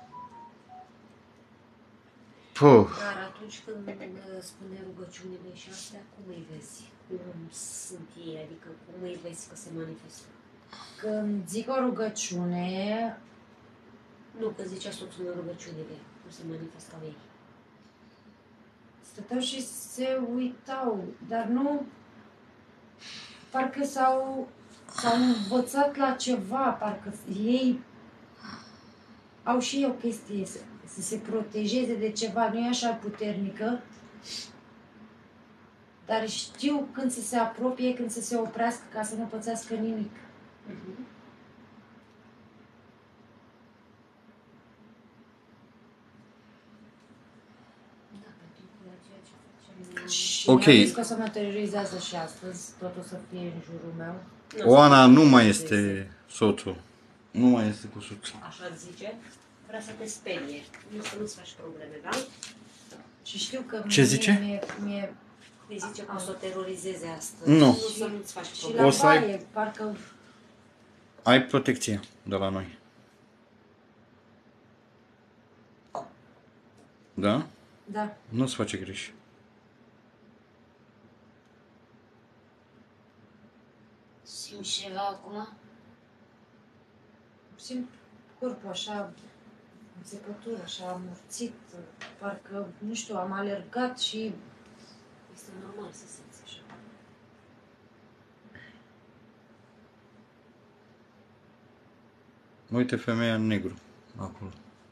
Puh. Dar atunci când spune rugăciunile și astea, cum îi vezi? Cum sunt ei? Adică cum îi vezi că se manifestă? Când zic o rugăciune, Nu, că zicea soțul meu rugăciunile, cum se manifestau ei. stăteau și se uitau, dar nu, parcă s-au învățat la ceva, parcă ei au și ei o chestie, să se protejeze de ceva, nu e așa puternică, dar știu când să se apropie, când să se oprească, ca să nu pățească nimic. Da, pentru că ceea ce facem... Și Ok. mi-am zis că o să mă terorizează și astăzi, tot o să fie în jurul meu. Oana nu mai este soțul. Nu mai este cu soțul. Așa zice, vrea să te sperie, nu să nu-ți faci probleme, da? Și știu că Ce zice? mie Îi zice că o să o terorizeze astăzi, Nu. nu să nu-ți faci și probleme. la O să ai- baie, parcă Ai protecție de la noi. Da? Da. Nu-ți face greș. Simți ceva acum? Simt corpul așa, înțepătură, așa amorțit, parcă, nu știu, am alergat și Este normal să simți așa. Uite femeia în negru, acolo.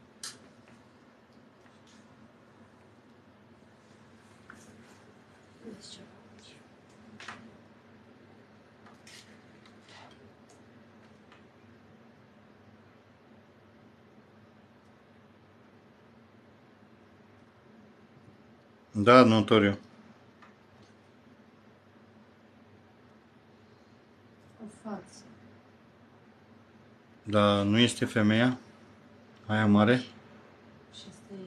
Vezi ceva aici. Da, notoriu. o față. Dar nu este femeia? Aia mare? Și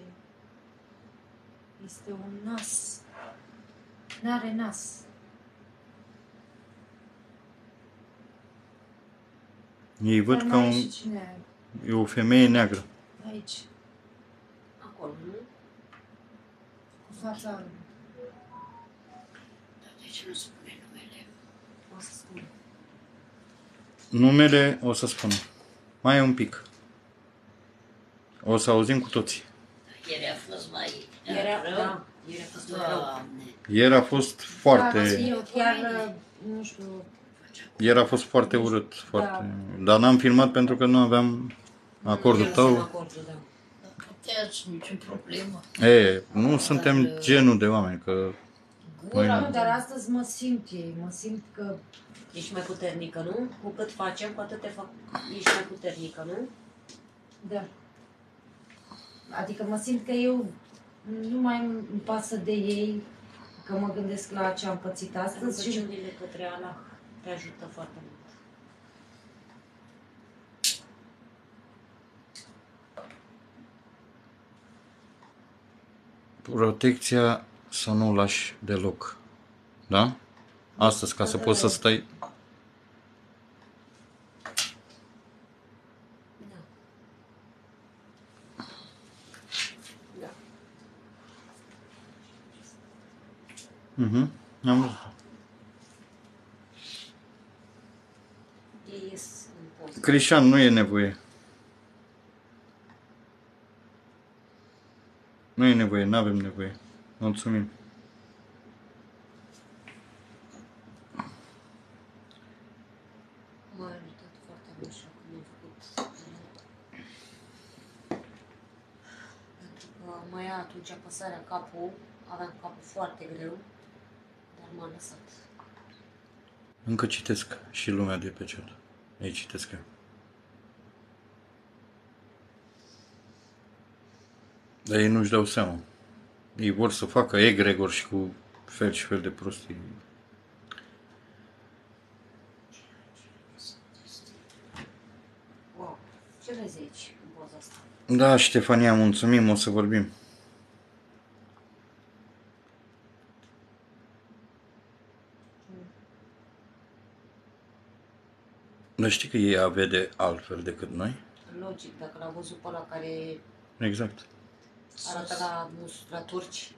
este un nas. N-are nas. Ei văd Dar ca mai un... și cine E o femeie neagră. aici, Acolo, nu? cu fața albă. Dar de ce nu spune numele? O să spun. Numele o să spun. Mai un pic. O să auzim cu toții. Ieri a fost mai Era, rău. da, ieri a fost mai rău. Doamne, Ieri a fost Da, foarte... eu chiar, nu știu, Ieri a fost foarte urât. Foarte... Dar n-am filmat pentru că nu aveam acordul Nu tău. acordul, da. dar puteți, nicio problemă. Nu suntem genul de oameni, că... Gura, nu, dar astăzi mă simt că, Ești mai puternică, nu? Cu cât facem, cu atât te fac... Ești mai puternică, nu? da. Adică mă simt că eu nu mai îmi pasă de ei, că mă gândesc la ce am pățit astăzi și Rugăciunile către Allah te ajută foarte mult. Protecția să nu o lași deloc. Da? Astăzi, ca să poți să stai... Da. Da. Am văzut. Ei ies în poză. Crișan, nu e nevoie. Nu e nevoie, nu avem nevoie. Mulțumim. M-a ajutat foarte mult și acum am făcut. Pentru că mai ia atunci apăsarea capul, aveam capul foarte greu, dar m-a lăsat. Încă citesc și lumea de pe chat. Ei citesc eu. Dar ei nu-și dau seama. Ei vor să facă egregor și cu fel și fel de prostii. Wow, ce vezi aici în poza asta? Da, Ștefania, mulțumim, o să vorbim. Dar știi că ei vede altfel decât noi? Logic, dacă l-au văzut pe ăla care Exact. arată la turci,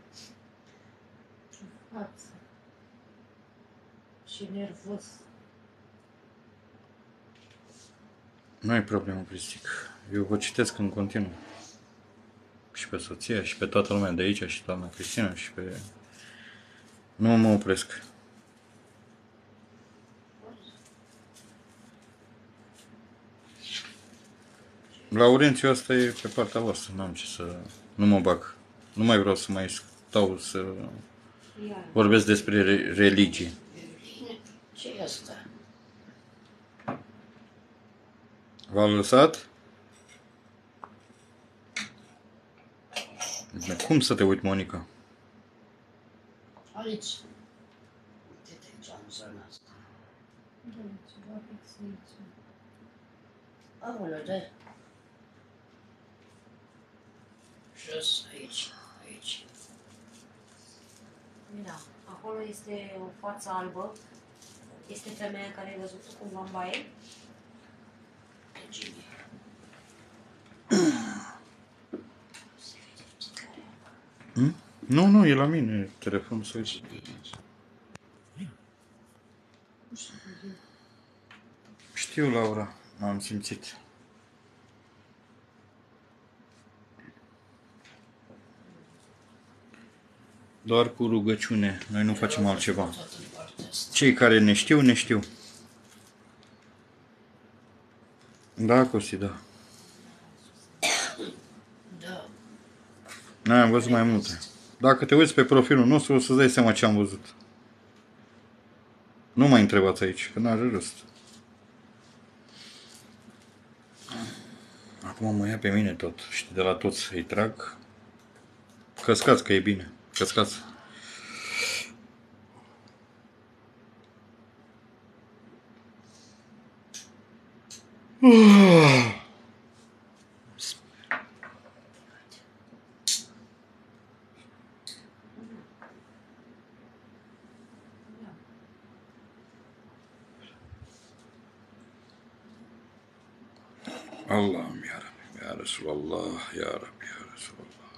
față. Și nervos. Nu ai problemă, Pristic. Eu vă citesc în continuu. Și pe soția, și pe toată lumea de aici, și doamna Cristina, și pe... Nu mă opresc. Laurențiu, asta e pe partea voastră, n-am ce să... Nu mă bag. Nu mai vreau să mai stau să iar vorbesc despre religie. ce e asta? V-am lăsat? Cum să te uit, Monica? Aici. Uite-te aici, în zona asta. Da, ceva fix aici. Aoleu, da. Jos, aici, aici. da, acolo este o față albă. Este femeia care ai văzut cumva în baie. Regine. Se vede care. Nu, nu, e la mine telefonul să uiți. Știu, Laura, am simțit. Doar cu rugăciune, noi nu facem altceva. Cei care ne știu, ne știu. Da, Costi, da. Da. Noi am văzut mai multe. Dacă te uiți pe profilul nostru, o să-ți dai seama ce am văzut. Nu mai întrebați aici, că n-are rost. Acum mă ia pe mine tot. Și de la toți îi trag. Căscați, că e bine. Căscați. Allah'ım ya Rabbi, ya Resulallah, ya Rabbi, ya Resulallah.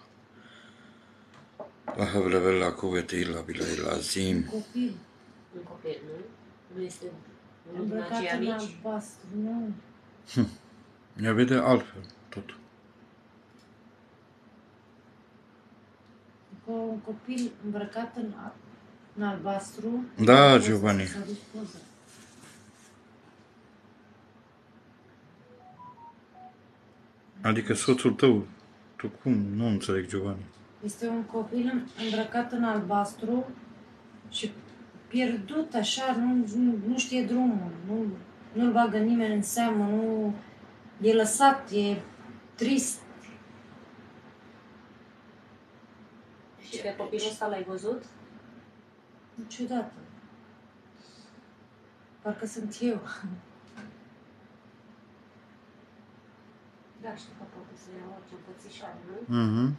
La havle ve la kuvvete illa billahil azim. Copil. Un copil, nu? Nu este unul din Îmbrăcat acei în amici? albastru, nu. Ne vede altfel tot. Cu un copil îmbrăcat în albastru. Da, o să Giovanni. s-a dus poza. Adică soțul tău. Tu cum? Nu înțeleg, Giovanni. Este un copil îmbrăcat în albastru și pierdut așa, nu știe drumul, nu-l bagă nimeni în seamă, nu e lăsat, e trist. Și pe copilul ăsta l-ai văzut? Niciodată. Parcă sunt eu. Da, știu că poate să ia orice împățișare, nu? Mhm.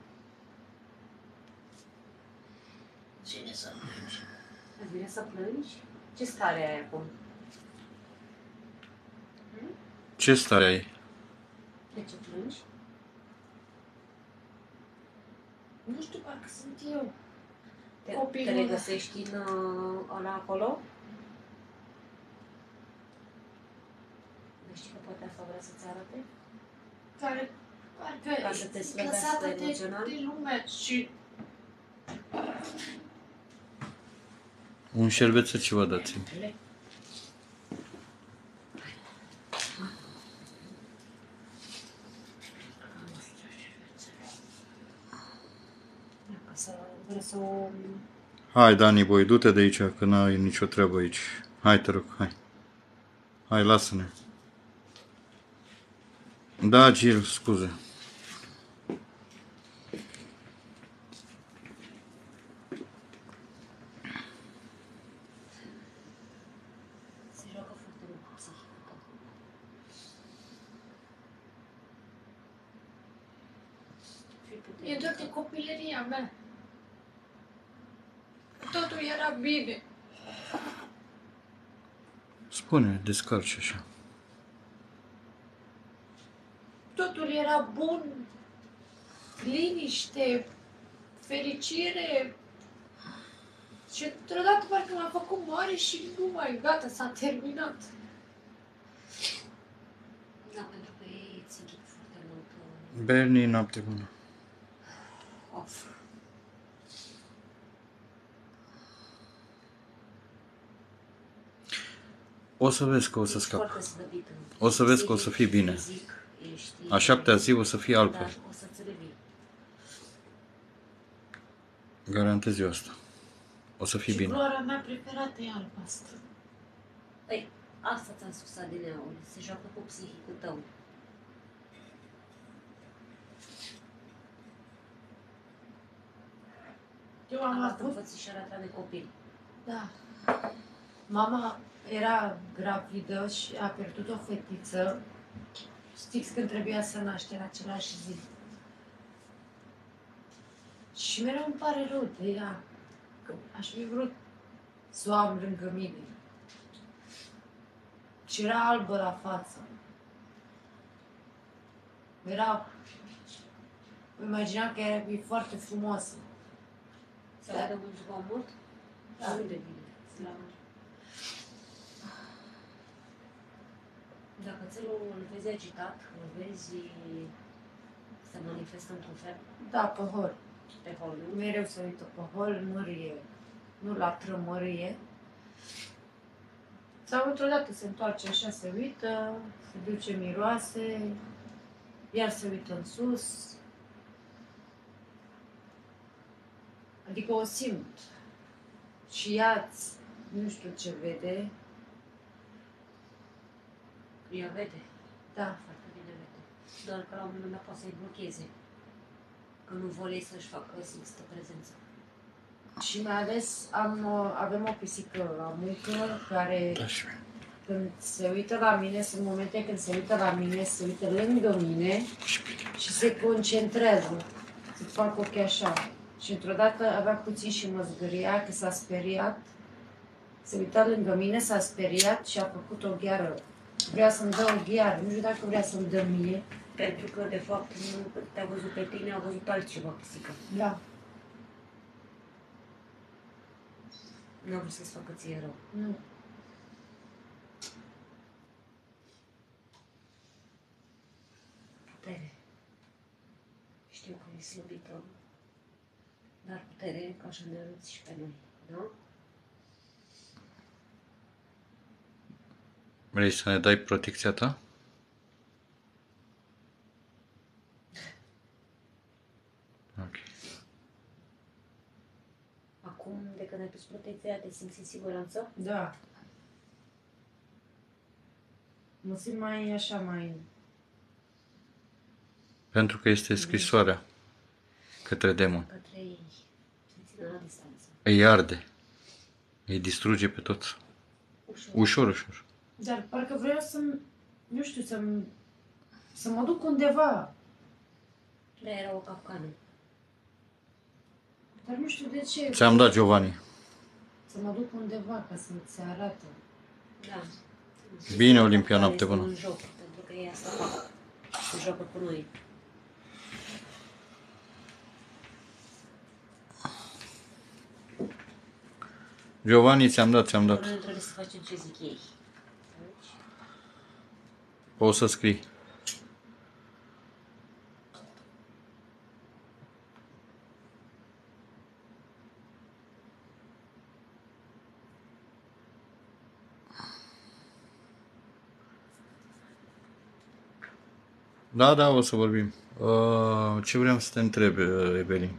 Cine să plângi? Îți vine să plângi? Ce stare ai acum? Ce stare ai? De ce plângi? Nu știu, parcă sunt eu. Te Copilul regăsești în ăla acolo? Deci că poate asta vrea să-ți arate? Care parcă Ca să te e slăbească lăsată emoțional? de lume și Un șervețel ceva dați. ca să vreau să o... Hai, Dani, boi, du-te de aici, că n-ai nicio treabă aici. Hai, te rog, hai. Hai, lasă-ne. Da, Gil, scuze. Se joacă foarte mult cu psihic. E doar de copilăria mea. Totul era bine. Spune, descarci așa. Totul era bun. Liniște, fericire. Și într-o dată parcă m-a făcut mare și nu mai, gata, s-a terminat. Da, pentru că ei țin foarte mult. Bernie, noapte bună. Of. O să vezi că o să Ești scap. foarte slăbit în O să vezi că o să fii bine. fizic, ești... A șaptea zi o să fie altfel. Dar o să-ți revii. Garantez eu asta. O să fii Și bine. culoarea mea preferată e albastră. Păi, asta ți-am spus adineauri. Se joacă cu psihicul tău. Eu Am am luat avut... înfățișarea ta de copil. Da. Mama era gravidă și a pierdut o fetiță fix când trebuia să naște în același zi. Și mereu îmi pare rău de ea, că aș fi vrut să o am lângă mine. Și era albă la față. Era Imagina că e foarte frumoasă. Să vedem un zgomot? Da. Nu de bine. Slavă. Dacă țelul îl vezi agitat, îl vezi se manifestă într-un fel Da, pe hol. pe hol, nu? Mereu se uită pe hol, mărie. Nu latră, mărie. Sau într-o dată se întoarce așa, se uită, se duce miroase, iar se uită în sus. Adică o simt. Și ea, nu știu ce vede. Ea vede. Da. Foarte bine vede. Doar că la un moment dat poate să-i blocheze. Că nu vor ei să-și facă simțită prezența. Și mai ales avem o pisică la muncă care când se uită la mine, sunt momente când se uită la mine, se uită lângă mine și se concentrează. Să fac ochii așa. Și într-o dată avea puțin și mă zgâria că s-a speriat. Se uita lângă mine, s-a speriat și a făcut o gheară. Vrea să-mi dă o gheară, nu știu dacă vrea să-mi dă mie. Pentru că, de fapt, nu te-a văzut pe tine, a văzut altceva, pisică. Da. Nu a vrut să-ți facă ție rău. Nu. Putere. Știu că e slăbită, dar putere ca așa ne arăți și pe noi, da? Vrei să ne dai protecția ta? Ok. Acum, de când ai pus protecția, te simți în siguranță? Da. Mă simt mai așa, mai... Pentru că este scrisoarea către demon. Către ei. Se țină la distanță. Îi arde. Îi distruge pe toți. Ușor. Ușor, ușor. Dar parcă vreau să-mi, nu știu, să mă duc undeva. Dar era o capcană. Dar nu știu de ce. Ți-am dat, Giovanni. Să mă duc undeva ca să se arată. Da. Bine, Olimpia, noapte Este bună. un joc, pentru că ei asta fac. Se joacă cu noi. Giovanni, ți-am dat. Noi trebuie să facem ce zic ei. Deci, Poți să scrii. Da, o să vorbim. Ce vreau să te întreb, Evelin?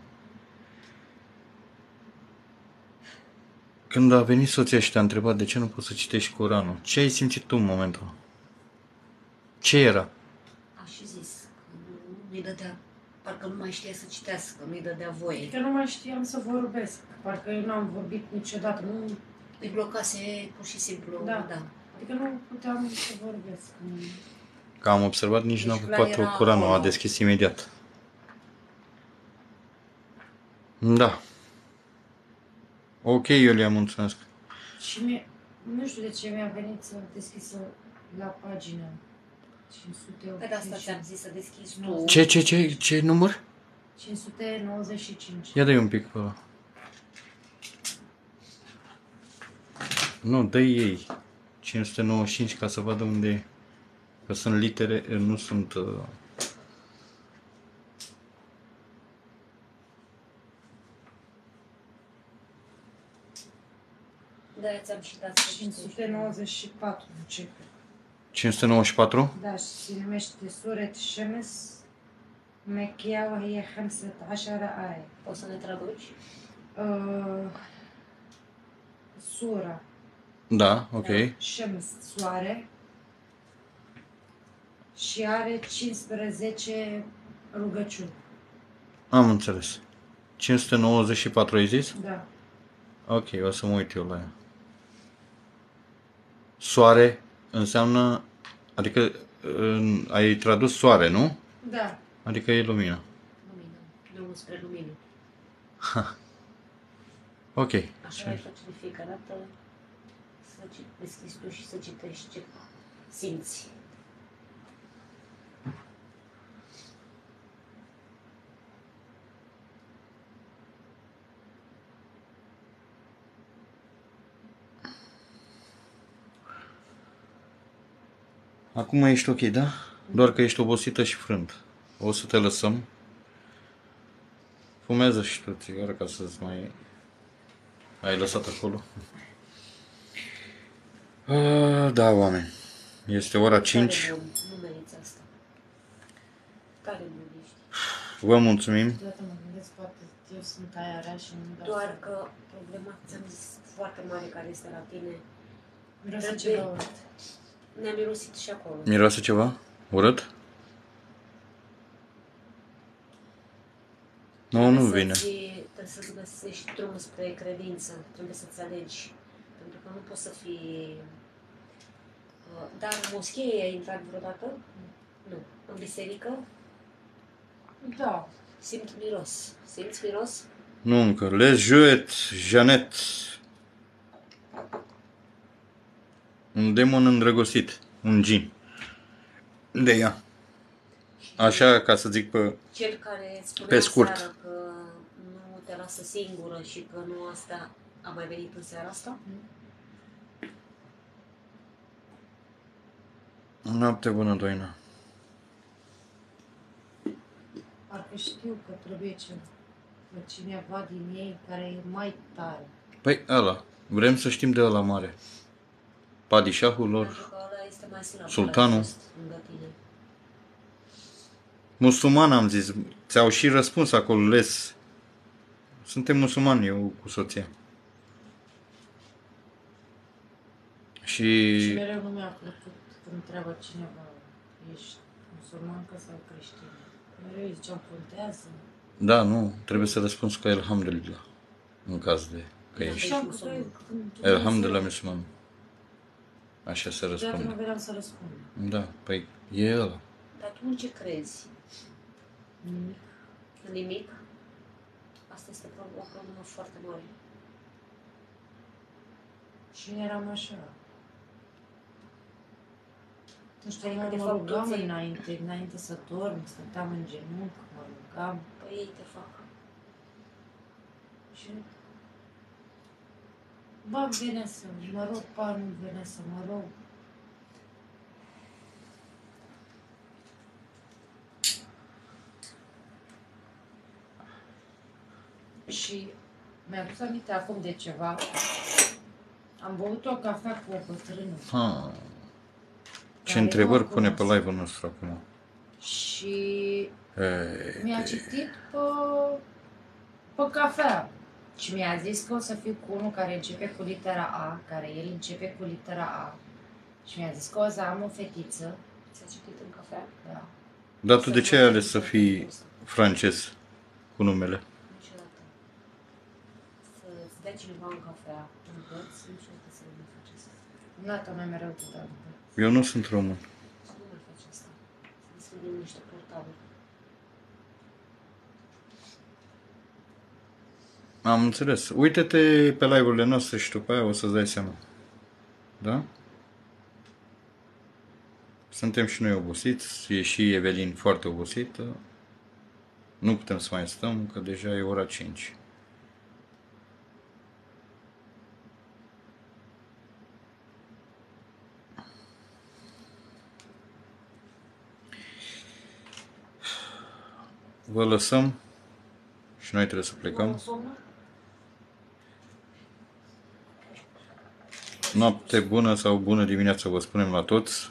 Când a venit soția și te-a întrebat de ce nu poți să citești Coranul, ce ai simțit tu în momentul ăla? Ce era? a și zis că nu-i dădea, parcă nu mai știa să citească, nu-i dădea voie. Că nu mai știam să vorbesc. Parcă eu n-am vorbit niciodată. Nu, Îi blocase pur și simplu, Da. da. adică nu puteam să vorbesc. Că am observat, nici Deci nu a avut clar 4 era Coranul, a acolo. deschis imediat. Da. Ok, Iulia, mulțumesc. Și nu știu de ce mi-a venit să deschisă la pagină. 500. Pe de asta ți-am zis să deschizi Nu. tu. Ce număr? 595. Ia dă-i un pic pe ăla. Nu, dă-i ei. 595 ca să vadă unde e. Că sunt litere, nu sunt... Da, ți-am și dat să citești. 594 începe. 594? Da, și se numește Suret Shemes Mechia wa hiya 15 aya. Poți să ne traduci? Sura Da, ok. Shemes, soare, și are 15 rugăciuni. Am înțeles. 594 ai zis? Da. Ok, o să mă uit eu la ea. Soare înseamnă... Adică ai tradus soare, nu? Da. Adică e lumină. Lumină. Drumul spre lumină. Ok. Așa ai face de fiecare dată să deschizi tu și să citești ce simți. Acum ești ok, da? Doar că ești obosită și frânt. O să te lăsăm. Fumează și tu țigară ca să-ți mai... Ai lăsat acolo? Da, oameni. Este ora 5. Nu meriți asta. Tare bun ești. Vă mulțumim. Câteodată mă gândesc, poate eu sunt aia rea și nu-mi dau Doar seama. că problema, ți-am zis, foarte mare care este la tine. Miroase ceva urât. Ne-a mirosit și acolo. Miroase ceva? Urât? Nu vine. Trebuie să-ți găsești drumul spre credință. Trebuie să-ți alegi. Pentru că nu poți să fii... Dar în moschee ai intrat vreodată? Nu. În biserică? Da. Simt miros. Simți miros? Nu încă. Les Jouet, Janet. Un demon îndrăgostit. Un gin. De ea. Așa, ca să zic pe... Cel care îți spunea Pe scurt. seara că nu te lasă singură și că nu asta a mai venit în seara asta? Noapte bună, Doina. Parcă știu că trebuie cineva din ei care e mai tare. Păi ăla. Vrem să știm de ăla mare. Padișahul Pentru lor. că ăla este mai slab. Sultanul. Ăla a fost lângă tine. Musulman am zis. Ți-au și răspuns acolo, Les. Suntem musulmani, eu cu soția. Și Și... mereu nu mi-a plăcut când întreabă cineva, ești musulmancă sau creștină? Mereu îi ziceam, contează. Da, nu. Trebuie să răspunzi cu Elhamdulillah. În caz de că ești. Așa că tu- Elhamdulillah musulman. Așa se Câteodată nu răspunde. vedeam să răspund. Da, păi e ăla. Dar tu în ce crezi? Nimic. În nimic? Asta este o problemă foarte mare. Și eram așa. Nu știu, Adică, mă, de mă fapt, rugam toți- înainte să dorm, stăteam în genunchi, mă rugam Păi ei te fac. și... Ba, venea să mă rog, ba, nu venea să mă rog. Și mi-a adus aminte acum de ceva. Am băut o cafea cu o bătrână. Ha. Ce Care întrebări nu o pune pe cunosc. live-ul nostru acum? Și Ei, mi-a citit pe cafea. Și mi-a zis că o să fiu cu unul care începe cu litera A, care el începe cu litera A. Și mi-a zis că o să am o fetiță. Ți-a citit în cafea? Da. dar tu de ce ai ales să fii francez cu numele? Niciodată. Să-ți dea cineva în cafea, în părți, niciodată să nu mai faci asta. Nata mai mereu te dau. Eu nu sunt român. Să nu mai faci asta. Să deschidem niște portabili. Am înțeles. Uite-te pe live-urile noastre și după aia o să-ți dai seama. Da? Suntem și noi obosiți. E și Evelin foarte obosită. Nu putem să mai stăm, că deja e ora 5. Vă lăsăm și noi trebuie să plecăm. Somnul? Noapte bună sau bună dimineață vă spunem la toți.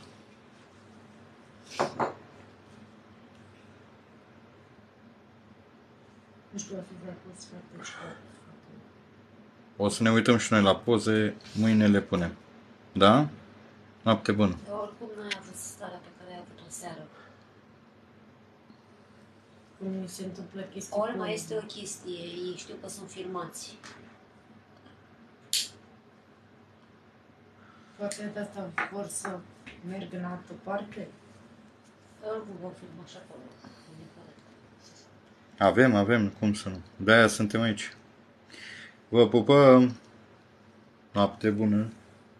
Nu știu, va fi vreo post foarte școală. O să ne uităm și noi la poze, mâine le punem. Da? Noapte bună. Dar oricum n-ai avut starea pe care ai avut-o seară. Când mi se întâmplă chestii Ori cu- mai este o chestie, ei știu că sunt filmați. Poate de asta vor să merg în altă parte. Oricum vor filma și acolo. Indiferent. Avem, cum să nu. De-aia suntem aici. Vă pupăm. Noapte bună.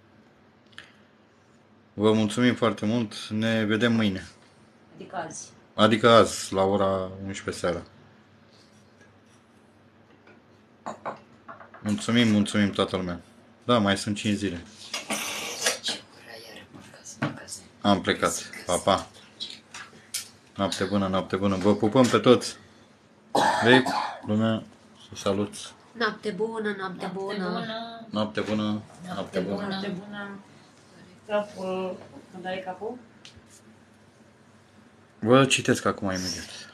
Vă mulțumim foarte mult. Ne vedem mâine. Adică azi. Adică azi, la ora 11 seara. Mulțumim toată lumea. Da, mai sunt 5 zile. Ce ora iară, parcă să mă căzem. Am plecat. Pa, pa. Noapte bună, noapte bună. Vă pupăm pe toți. Vrei, lumea, să saluți. Noapte bună, noapte bună. Noapte bună, noapte bună. Noapte bună. Capul. Când ai capul? Vă citesc acum imediat.